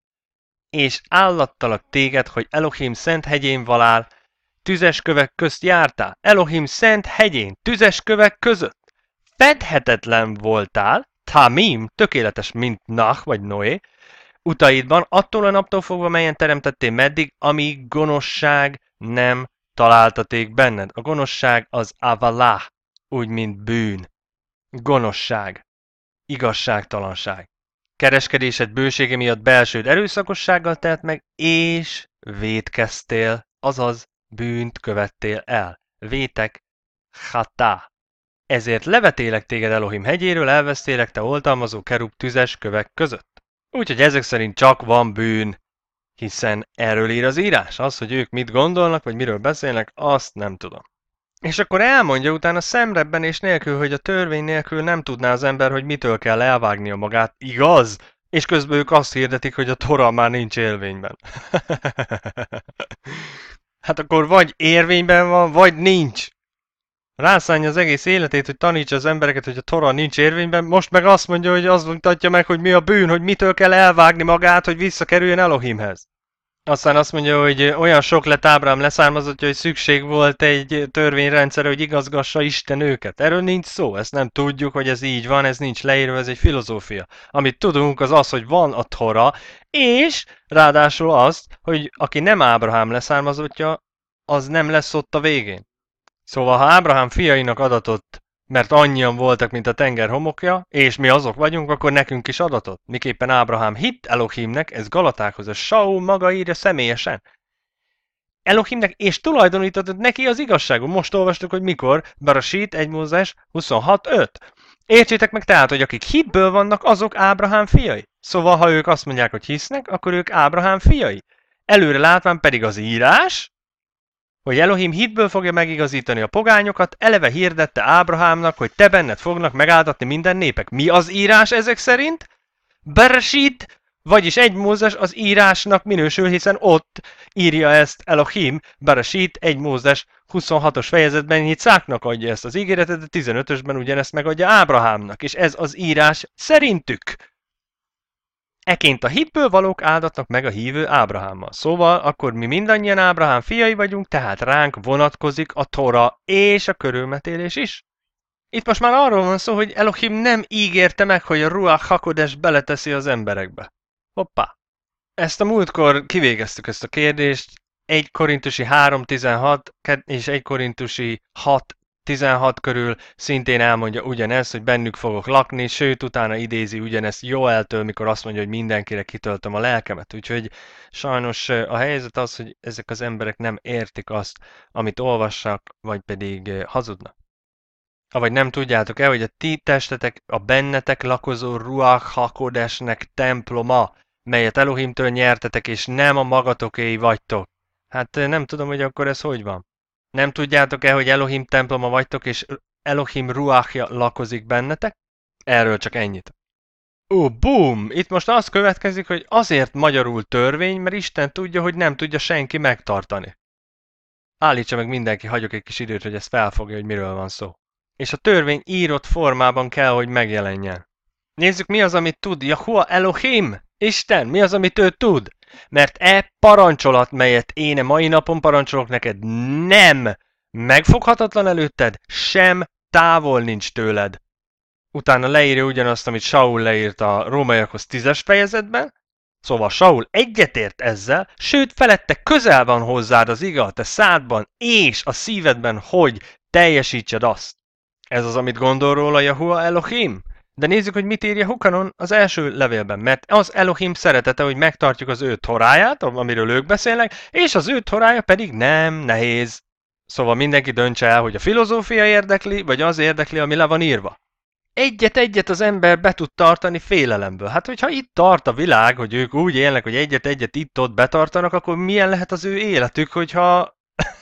és állattalak téged, hogy Elohim szent hegyén valál, tüzes kövek közt jártál. Elohim szent hegyén, tüzes kövek között. Fedhetetlen voltál, Tamim, tökéletes, mint Nach vagy Noé, utaidban, attól a naptól fogva, melyen teremtettél meddig, amíg gonoszság nem találtaték benned. A gonoszság az avalah, úgy mint bűn. Gonoszság, igazságtalanság. Kereskedésed bősége miatt belsőd erőszakossággal telt meg, és vétkeztél, azaz bűnt követtél el. Vétek, hatá. Ezért levetélek téged Elohim hegyéről, elvesztélek te oltalmazó kerub tüzes kövek között. Úgyhogy ezek szerint csak van bűn, hiszen erről ír az írás. Az, hogy ők mit gondolnak, vagy miről beszélnek, azt nem tudom. És akkor elmondja utána szemrebbenés nélkül, hogy a törvény nélkül nem tudná az ember, hogy mitől kell elvágnia magát. Igaz? És közben ők azt hirdetik, hogy a Tora már nincs élvényben. Hát akkor vagy érvényben van, vagy nincs. Rászánja az egész életét, hogy tanítsa az embereket, hogy a Tora nincs érvényben, most meg azt mondja, hogy az mutatja meg, hogy mi a bűn, hogy mitől kell elvágni magát, hogy visszakerüljön Elohimhez. Aztán azt mondja, hogy olyan sok lett Ábrám leszármazottja, hogy szükség volt egy törvényrendszerre, hogy igazgassa Isten őket. Erről nincs szó, ezt nem tudjuk, hogy ez így van, ez nincs leírva, ez egy filozófia. Amit tudunk, az az, hogy van a Tora, és ráadásul azt, hogy aki nem Ábrahám leszármazottja, az nem lesz ott a végén. Szóval, ha Ábrahám fiainak adatott, mert annyian voltak, mint a tenger homokja, és mi azok vagyunk, akkor nekünk is adatott. Miképpen Ábrahám hitt Elohimnek, ez Galatákhoz, a Saul maga írja személyesen. Elohimnek, és tulajdonított neki az igazságot. Most olvastuk, hogy mikor, Barasít egy Mózes huszonhat öt. Értsétek meg tehát, hogy akik hitből vannak, azok Ábrahám fiai. Szóval, ha ők azt mondják, hogy hisznek, akkor ők Ábrahám fiai. Előre látván pedig az írás, hogy Elohim hitből fogja megigazítani a pogányokat, eleve hirdette Ábrahámnak, hogy te benned fognak megáldatni minden népek. Mi az írás ezek szerint? Bereshit, vagyis egy Mózes az írásnak minősül, hiszen ott írja ezt Elohim, Bereshit, egy Mózes huszonhatos fejezetben Nyicáknak adja ezt az ígéretet, de tizenötösben ugyanezt megadja Ábrahámnak, és ez az írás szerintük. Eként a hitből valók áldatnak meg a hívő Ábrahámmal. Szóval akkor mi mindannyian Ábrahám fiai vagyunk, tehát ránk vonatkozik a Tora és a körülmetélés is. Itt most már arról van szó, hogy Elohim nem ígérte meg, hogy a Ruach HaKodesh beleteszi az emberekbe. Hoppá! Ezt a múltkor kivégeztük ezt a kérdést, egy Korintusi három tizenhat és egy Korintusi hat tizenhat körül szintén elmondja ugyanezt, hogy bennük fogok lakni, sőt utána idézi ugyanezt Joeltől, mikor azt mondja, hogy mindenkire kitöltöm a lelkemet. Úgyhogy sajnos a helyzet az, hogy ezek az emberek nem értik azt, amit olvassak, vagy pedig hazudnak. Avagy nem tudjátok-e, hogy a ti testetek a bennetek lakozó Ruach HaKodeshnek temploma, melyet Elohimtől nyertetek, és nem a magatokéi vagytok. Hát nem tudom, hogy akkor ez hogy van. Nem tudjátok-e, hogy Elohim temploma vagytok, és Elohim Ruachja lakozik bennetek? Erről csak ennyit. Ó, bum! Itt most az következik, hogy azért magyarul törvény, mert Isten tudja, hogy nem tudja senki megtartani. Állítsa meg mindenki, hagyok egy kis időt, hogy ezt felfogja, hogy miről van szó. És a törvény írott formában kell, hogy megjelenjen. Nézzük, mi az, amit tud Jahua Elohim, Isten, mi az, amit ő tud. Mert e parancsolat, melyet én a mai napon parancsolok neked, nem megfoghatatlan előtted, sem távol nincs tőled. Utána leírja ugyanazt, amit Saul leírt a rómaiakhoz tízes fejezetben, szóval Saul egyetért ezzel, sőt felette közel van hozzád az ige a te szádban és a szívedben, hogy teljesítsed azt. Ez az, amit gondol róla Jahua Elohim? De nézzük, hogy mit írja Hukanon az első levélben, mert az Elohim szeretete, hogy megtartjuk az ő toráját, amiről ők beszélnek, és az ő torája pedig nem nehéz. Szóval mindenki döntse el, hogy a filozófia érdekli, vagy az érdekli, ami le van írva. Egyet-egyet az ember be tud tartani félelemből. Hát, hogyha itt tart a világ, hogy ők úgy élnek, hogy egyet-egyet itt-ott betartanak, akkor milyen lehet az ő életük, hogyha...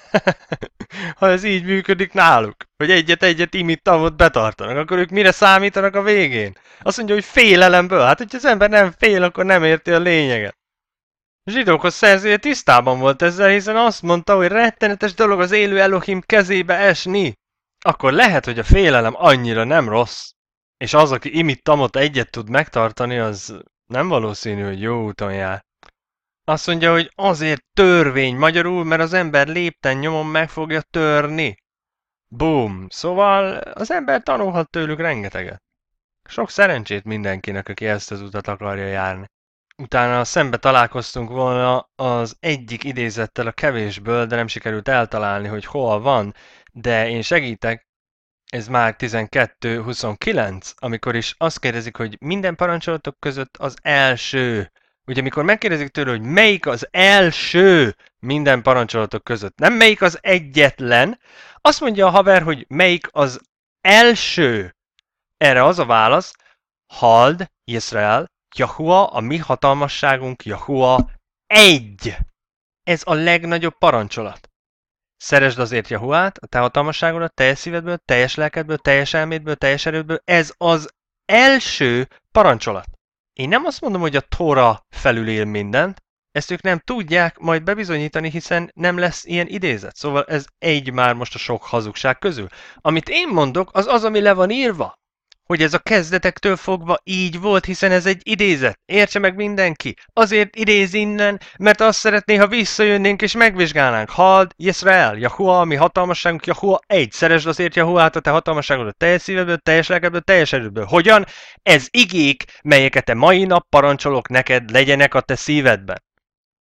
ha ez így működik náluk, hogy egyet-egyet imittamot betartanak, akkor ők mire számítanak a végén? Azt mondja, hogy félelemből. Hát, hogyha az ember nem fél, akkor nem érti a lényeget. A zsidókhoz szerzője tisztában volt ezzel, hiszen azt mondta, hogy rettenetes dolog az élő Elohim kezébe esni. Akkor lehet, hogy a félelem annyira nem rossz. És az, aki imittamot egyet tud megtartani, az nem valószínű, hogy jó úton jár. Azt mondja, hogy azért törvény magyarul, mert az ember lépten nyomon meg fogja törni. Boom! Szóval az ember tanulhat tőlük rengeteget. Sok szerencsét mindenkinek, aki ezt az utat akarja járni. Utána szembe találkoztunk volna az egyik idézettel a kevésből, de nem sikerült eltalálni, hogy hol van, de én segítek. Ez már tizenkettő huszonkilenc, amikor is azt kérdezik, hogy minden parancsolatok között az első. Ugye, amikor megkérdezik tőle, hogy melyik az első minden parancsolatok között, nem melyik az egyetlen, azt mondja a haver, hogy melyik az első. Erre az a válasz, halld, Izrael, Jahua, a mi hatalmasságunk, Jahua, egy. Ez a legnagyobb parancsolat. Szeresd azért Jahuát, a te hatalmasságodat, teljes szívedből, teljes lelkedből, teljes elmédből, teljes erődből. Ez az első parancsolat. Én nem azt mondom, hogy a Tóra felülél mindent, ezt ők nem tudják majd bebizonyítani, hiszen nem lesz ilyen idézet. Szóval ez egy már most a sok hazugság közül. Amit én mondok, az az, ami le van írva. Hogy ez a kezdetektől fogva így volt, hiszen ez egy idézet. Értse meg mindenki. Azért idéz innen, mert azt szeretné, ha visszajönnénk és megvizsgálnánk. Halld, Izrael, Jahua, mi hatalmasságunk, Jahua egy. Szeresd azért Jahuát, a te hatalmasságodat teljes szívedből, teljes lelkedből, teljes erődből. Hogyan? Ez igék, melyeket te mai nap parancsolok neked, legyenek a te szívedben.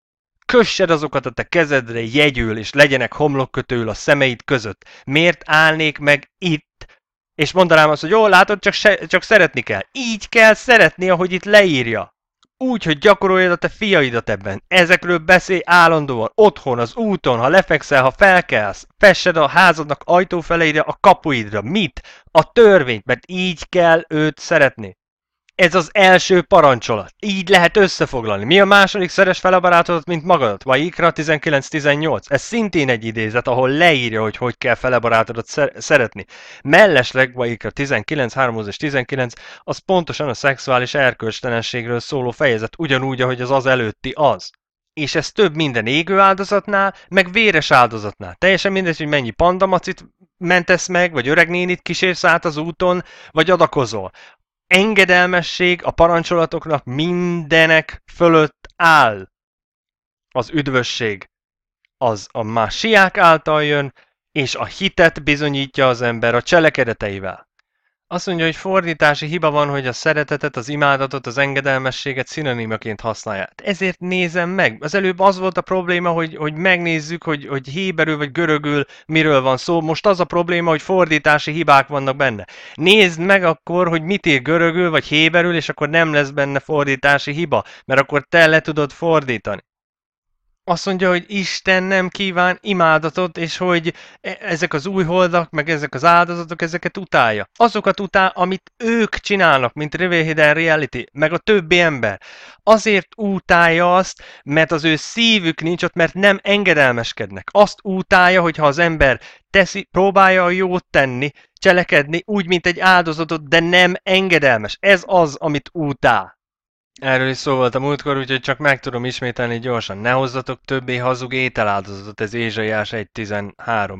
Kössed azokat a te kezedre jegyül, és legyenek homlokkötőül a szemeid között. Miért állnék meg itt, és mondanám azt, hogy jó, látod, csak, se, csak szeretni kell. Így kell szeretni, ahogy itt leírja. Úgy, hogy gyakoroljad a te fiaidat ebben. Ezekről beszélj állandóan, otthon, az úton, ha lefekszel, ha felkelsz. Fessed a házadnak ajtófeleire, a kapuidra. Mit? A törvényt, mert így kell őt szeretni. Ez az első parancsolat. Így lehet összefoglalni. Mi a második szeres fel a barátodat, mint magadat? Vajikra tizenkilenc tizennyolc. Ez szintén egy idézet, ahol leírja, hogy hogy kell fel a barátodat szer- szeretni. Mellesleg Vajikra tizenkilenc, három és tizenkilenc, az pontosan a szexuális erkölcstelenségről szóló fejezet, ugyanúgy, ahogy az az előtti az. És ez több minden égő áldozatnál, meg véres áldozatnál. Teljesen mindegy, hogy mennyi pandamacit mentesz meg, vagy öreg nénit kísérsz át az úton, vagy adakozol. Engedelmesség a parancsolatoknak mindenek fölött áll. Az üdvösség az a másiák által jön, és a hitet bizonyítja az ember a cselekedeteivel. Azt mondja, hogy fordítási hiba van, hogy a szeretetet, az imádatot, az engedelmességet szinonimaként használják. Ezért nézem meg. Az előbb az volt a probléma, hogy, hogy megnézzük, hogy, hogy héberül vagy görögül miről van szó. Most az a probléma, hogy fordítási hibák vannak benne. Nézd meg akkor, hogy mit ír görögül vagy héberül, és akkor nem lesz benne fordítási hiba, mert akkor te le tudod fordítani. Azt mondja, hogy Isten nem kíván imádatot, és hogy ezek az új holdak, meg ezek az áldozatok, ezeket utálja. Azokat utál, amit ők csinálnak, mint Reveal Hidden Reality, meg a többi ember. Azért utálja azt, mert az ő szívük nincs ott, mert nem engedelmeskednek. Azt utálja, hogyha az ember teszi, próbálja a jót tenni, cselekedni, úgy, mint egy áldozatot, de nem engedelmes. Ez az, amit utál. Erről is szó volt a múltkor, úgyhogy csak meg tudom ismételni gyorsan. Ne hozzatok többé hazug ételáldozatot, ez Ézsaiás egy tizenhárom.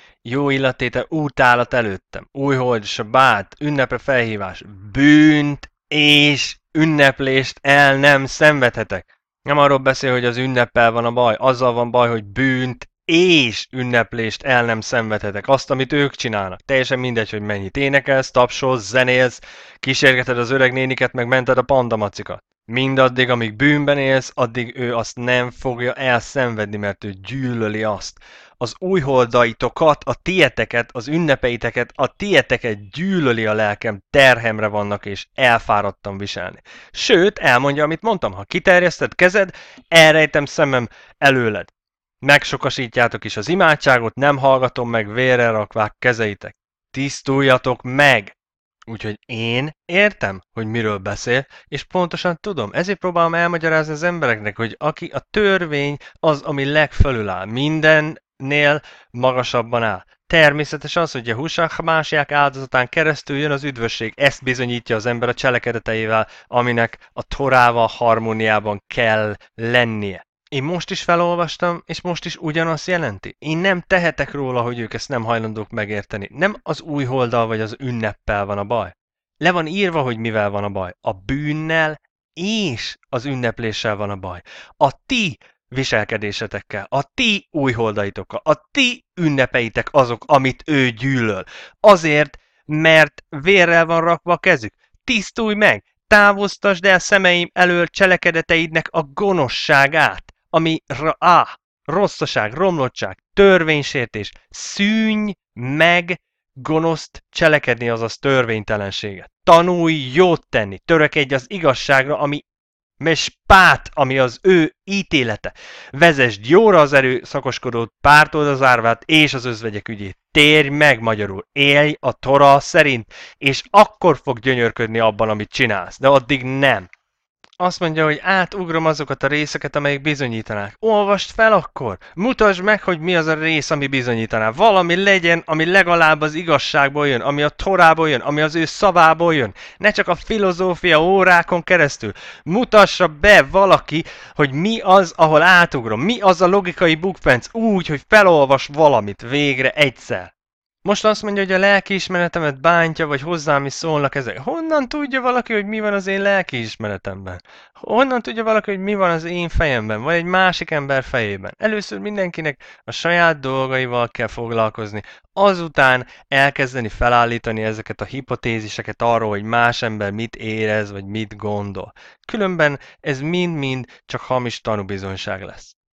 Jó illattétel utálat előttem. Újhold, sabát, ünnepre felhívás. Bűnt és ünneplést el nem szenvedhetek. Nem arról beszél, hogy az ünneppel van a baj. Azzal van baj, hogy bűnt és ünneplést el nem szenvedhetek. Azt, amit ők csinálnak. Teljesen mindegy, hogy mennyit énekelsz, tapsolsz, zenélsz, kísérgeted az öreg néniket, meg mented a pandamacikat. Mindaddig, amíg bűnben élsz, addig ő azt nem fogja elszenvedni, mert ő gyűlöli azt. Az újholdaitokat, a tieteket, az ünnepeiteket, a tieteket gyűlöli a lelkem, terhemre vannak és elfáradtam viselni. Sőt, elmondja, amit mondtam, ha kiterjeszted kezed, elrejtem szemem előled. Megsokasítjátok is az imádságot, nem hallgatom meg, vérre rakvák kezeitek. Tisztuljatok meg! Úgyhogy én értem, hogy miről beszél, és pontosan tudom. Ezért próbálom elmagyarázni az embereknek, hogy aki a törvény az, ami legfölül áll. Mindennél magasabban áll. Természetes az, hogy a húsák másiák áldozatán keresztül jön az üdvösség. Ezt bizonyítja az ember a cselekedeteivel, aminek a Torával harmóniában kell lennie. Én most is felolvastam, és most is ugyanazt jelenti. Én nem tehetek róla, hogy ők ezt nem hajlandók megérteni. Nem az új holdal vagy az ünneppel van a baj. Le van írva, hogy mivel van a baj. A bűnnel és az ünnepléssel van a baj. A ti viselkedésetekkel, a ti új holdaitokkal, a ti ünnepeitek azok, amit ő gyűlöl. Azért, mert vérrel van rakva a kezük. Tisztulj meg! Távoztasd el szemeim elől cselekedeteidnek a gonoszságát, ami á, rosszaság, romlottság, törvénysértés. Szűnj meg gonoszt cselekedni, azaz törvénytelenséget. Tanulj jót tenni, törekedj az igazságra, ami mespát, ami az ő ítélete. Vezesd jóra az erőszakoskodót, pártold az árvát és az özvegyek ügyét. Térj meg magyarul, élj a Tora szerint, és akkor fog gyönyörködni abban, amit csinálsz, de addig nem. Azt mondja, hogy átugrom azokat a részeket, amelyek bizonyítanák. Olvast fel akkor! Mutasd meg, hogy mi az a rész, ami bizonyítaná. Valami legyen, ami legalább az igazságból jön, ami a Torából jön, ami az ő szavából jön. Ne csak a filozófia órákon keresztül. Mutassa be valaki, hogy mi az, ahol átugrom. Mi az a logikai bukfenc úgy, hogy felolvas valamit végre egyszer. Most azt mondja, hogy a lelkiismeretemet bántja, vagy hozzám is szólnak ezek. Honnan tudja valaki, hogy mi van az én lelkiismeretemben? Honnan tudja valaki, hogy mi van az én fejemben, vagy egy másik ember fejében? Először mindenkinek a saját dolgaival kell foglalkozni, azután elkezdeni felállítani ezeket a hipotéziseket arról, hogy más ember mit érez, vagy mit gondol. Különben ez mind-mind csak hamis tanúbizonyság lesz.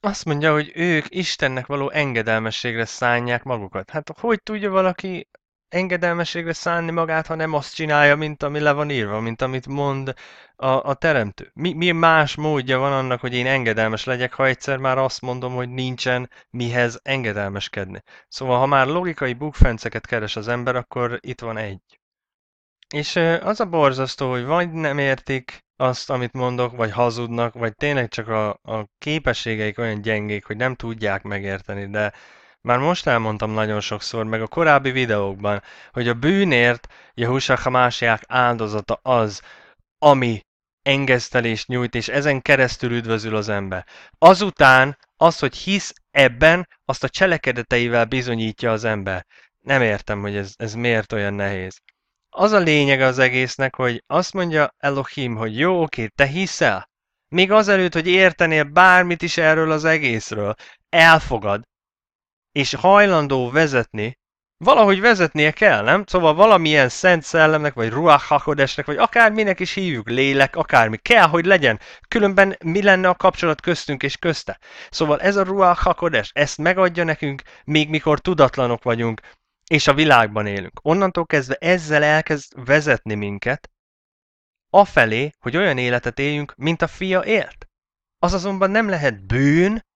Azt mondja, hogy ők Istennek való engedelmességre szánják magukat. Hát hogy tudja valaki engedelmességre szánni magát, ha nem azt csinálja, mint ami le van írva, mint amit mond a, a teremtő? Mi, mi más módja van annak, hogy én engedelmes legyek, ha egyszer már azt mondom, hogy nincsen mihez engedelmeskedni? Szóval, ha már logikai bukfenceket keres az ember, akkor itt van egy. És az a borzasztó, hogy vagy nem értik azt, amit mondok, vagy hazudnak, vagy tényleg csak a, a képességeik olyan gyengék, hogy nem tudják megérteni, de már most elmondtam nagyon sokszor, meg a korábbi videókban, hogy a bűnért Jehusa Hamásiák áldozata az, ami engesztelést nyújt, és ezen keresztül üdvözül az ember. Azután az, hogy hisz ebben, azt a cselekedeteivel bizonyítja az ember. Nem értem, hogy ez, ez miért olyan nehéz. Az a lényeg az egésznek, hogy azt mondja Elohim, hogy jó, oké, te hiszel. Még azelőtt, hogy értenél bármit is erről az egészről, elfogad, és hajlandó vezetni, valahogy vezetnie kell, nem? Szóval valamilyen szent szellemnek, vagy Ruach HaKodesnek, vagy akárminek is hívjuk, lélek, akármi, kell, hogy legyen. Különben mi lenne a kapcsolat köztünk és közte? Szóval ez a Ruach HaKodes, ezt megadja nekünk, még mikor tudatlanok vagyunk, és a világban élünk. Onnantól kezdve ezzel elkezd vezetni minket, afelé, hogy olyan életet éljünk, mint a fia élt. Az azonban nem lehet bűn,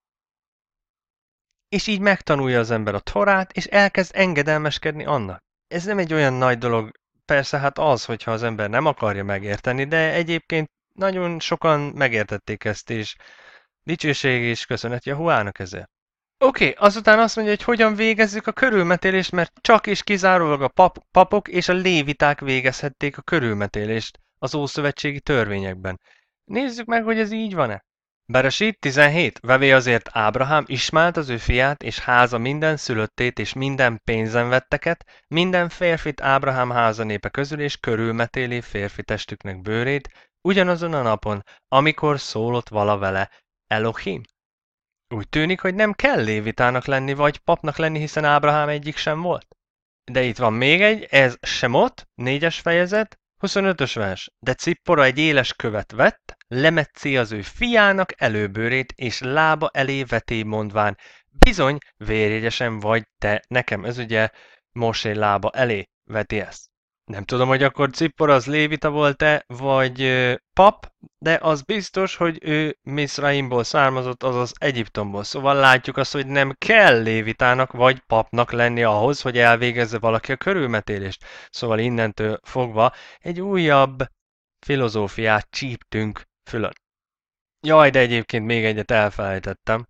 és így megtanulja az ember a Torát, és elkezd engedelmeskedni annak. Ez nem egy olyan nagy dolog, persze hát az, hogyha az ember nem akarja megérteni, de egyébként nagyon sokan megértették ezt, és dicsőség és köszönet Jahuának ezért. Oké, okay, azután azt mondja, hogy hogyan végezzük a körülmetélést, mert csak és kizárólag a pap, papok és a léviták végezhették a körülmetélést az ószövetségi törvényekben. Nézzük meg, hogy ez így van-e. Beresít tizenhét. Vevé azért Ábrahám Ismált az ő fiát, és háza minden szülöttét, és minden pénzenvetteket, minden férfit Ábrahám háza népe közül, és körülmetéli férfi testüknek bőrét, ugyanazon a napon, amikor szólott vala vele Elohim. Úgy tűnik, hogy nem kell lévitának lenni, vagy papnak lenni, hiszen Ábrahám egyik sem volt. De itt van még egy, ez Semot, négyes fejezet, huszonötös vers. De Cippora egy éles követ vett, lemetszi az ő fiának előbőrét, és lába elé veté mondván, bizony, vérjegyesen vagy te nekem, ez ugye Mosé lába elé veti ezt. Nem tudom, hogy akkor Cippora az lévita volt-e, vagy ö, pap, de az biztos, hogy ő Miszraimból származott, azaz Egyiptomból. Szóval látjuk azt, hogy nem kell lévitának vagy papnak lenni ahhoz, hogy elvégezze valaki a körülmetélést. Szóval innentől fogva egy újabb filozófiát csíptünk fülön. Jaj, de egyébként még egyet elfelejtettem.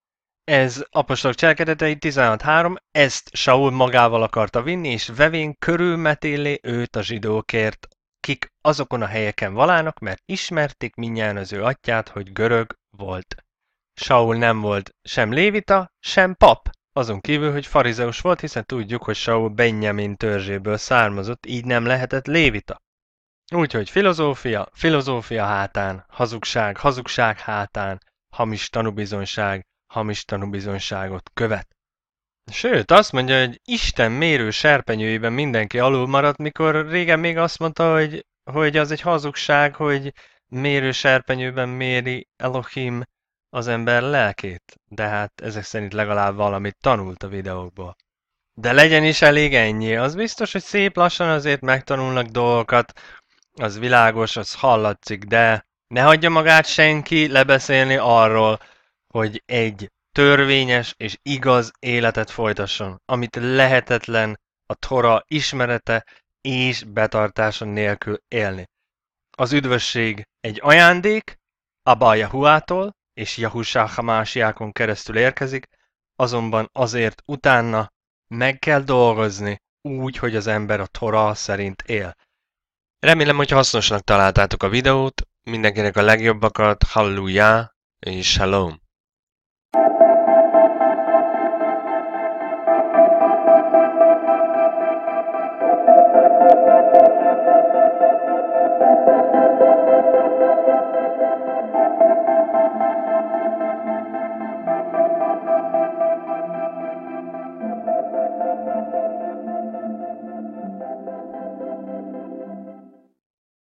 Ez apostolok cselekedetei tizenhat három, ezt Saul magával akarta vinni, és vevén körülmetélé őt a zsidókért, kik azokon a helyeken valának, mert ismerték mindnyájan az ő atyát, hogy görög volt. Saul nem volt sem lévita, sem pap, azon kívül, hogy farizeus volt, hiszen tudjuk, hogy Saul Benjamin törzséből származott, így nem lehetett lévita. Úgyhogy filozófia, filozófia hátán, hazugság, hazugság hátán, hamis tanúbizonyság, hamis tanúbizonyságot követ. Sőt, azt mondja, hogy Isten mérő serpenyőjében mindenki alul maradt, mikor régen még azt mondta, hogy, hogy az egy hazugság, hogy mérő serpenyőben méri Elohim az ember lelkét. De hát ezek szerint legalább valamit tanult a videókból. De legyen is elég ennyi. Az biztos, hogy szép lassan azért megtanulnak dolgokat, az világos, az hallatszik, de ne hagyja magát senki lebeszélni arról, hogy egy törvényes és igaz életet folytasson, amit lehetetlen a Tora ismerete és betartása nélkül élni. Az üdvösség egy ajándék, Abba Jahuától és Jahusá Hamásiákon keresztül érkezik, azonban azért utána meg kell dolgozni úgy, hogy az ember a Tora szerint él. Remélem, hogy hasznosnak találtátok a videót, mindenkinek a legjobbakat, halleluja és shalom!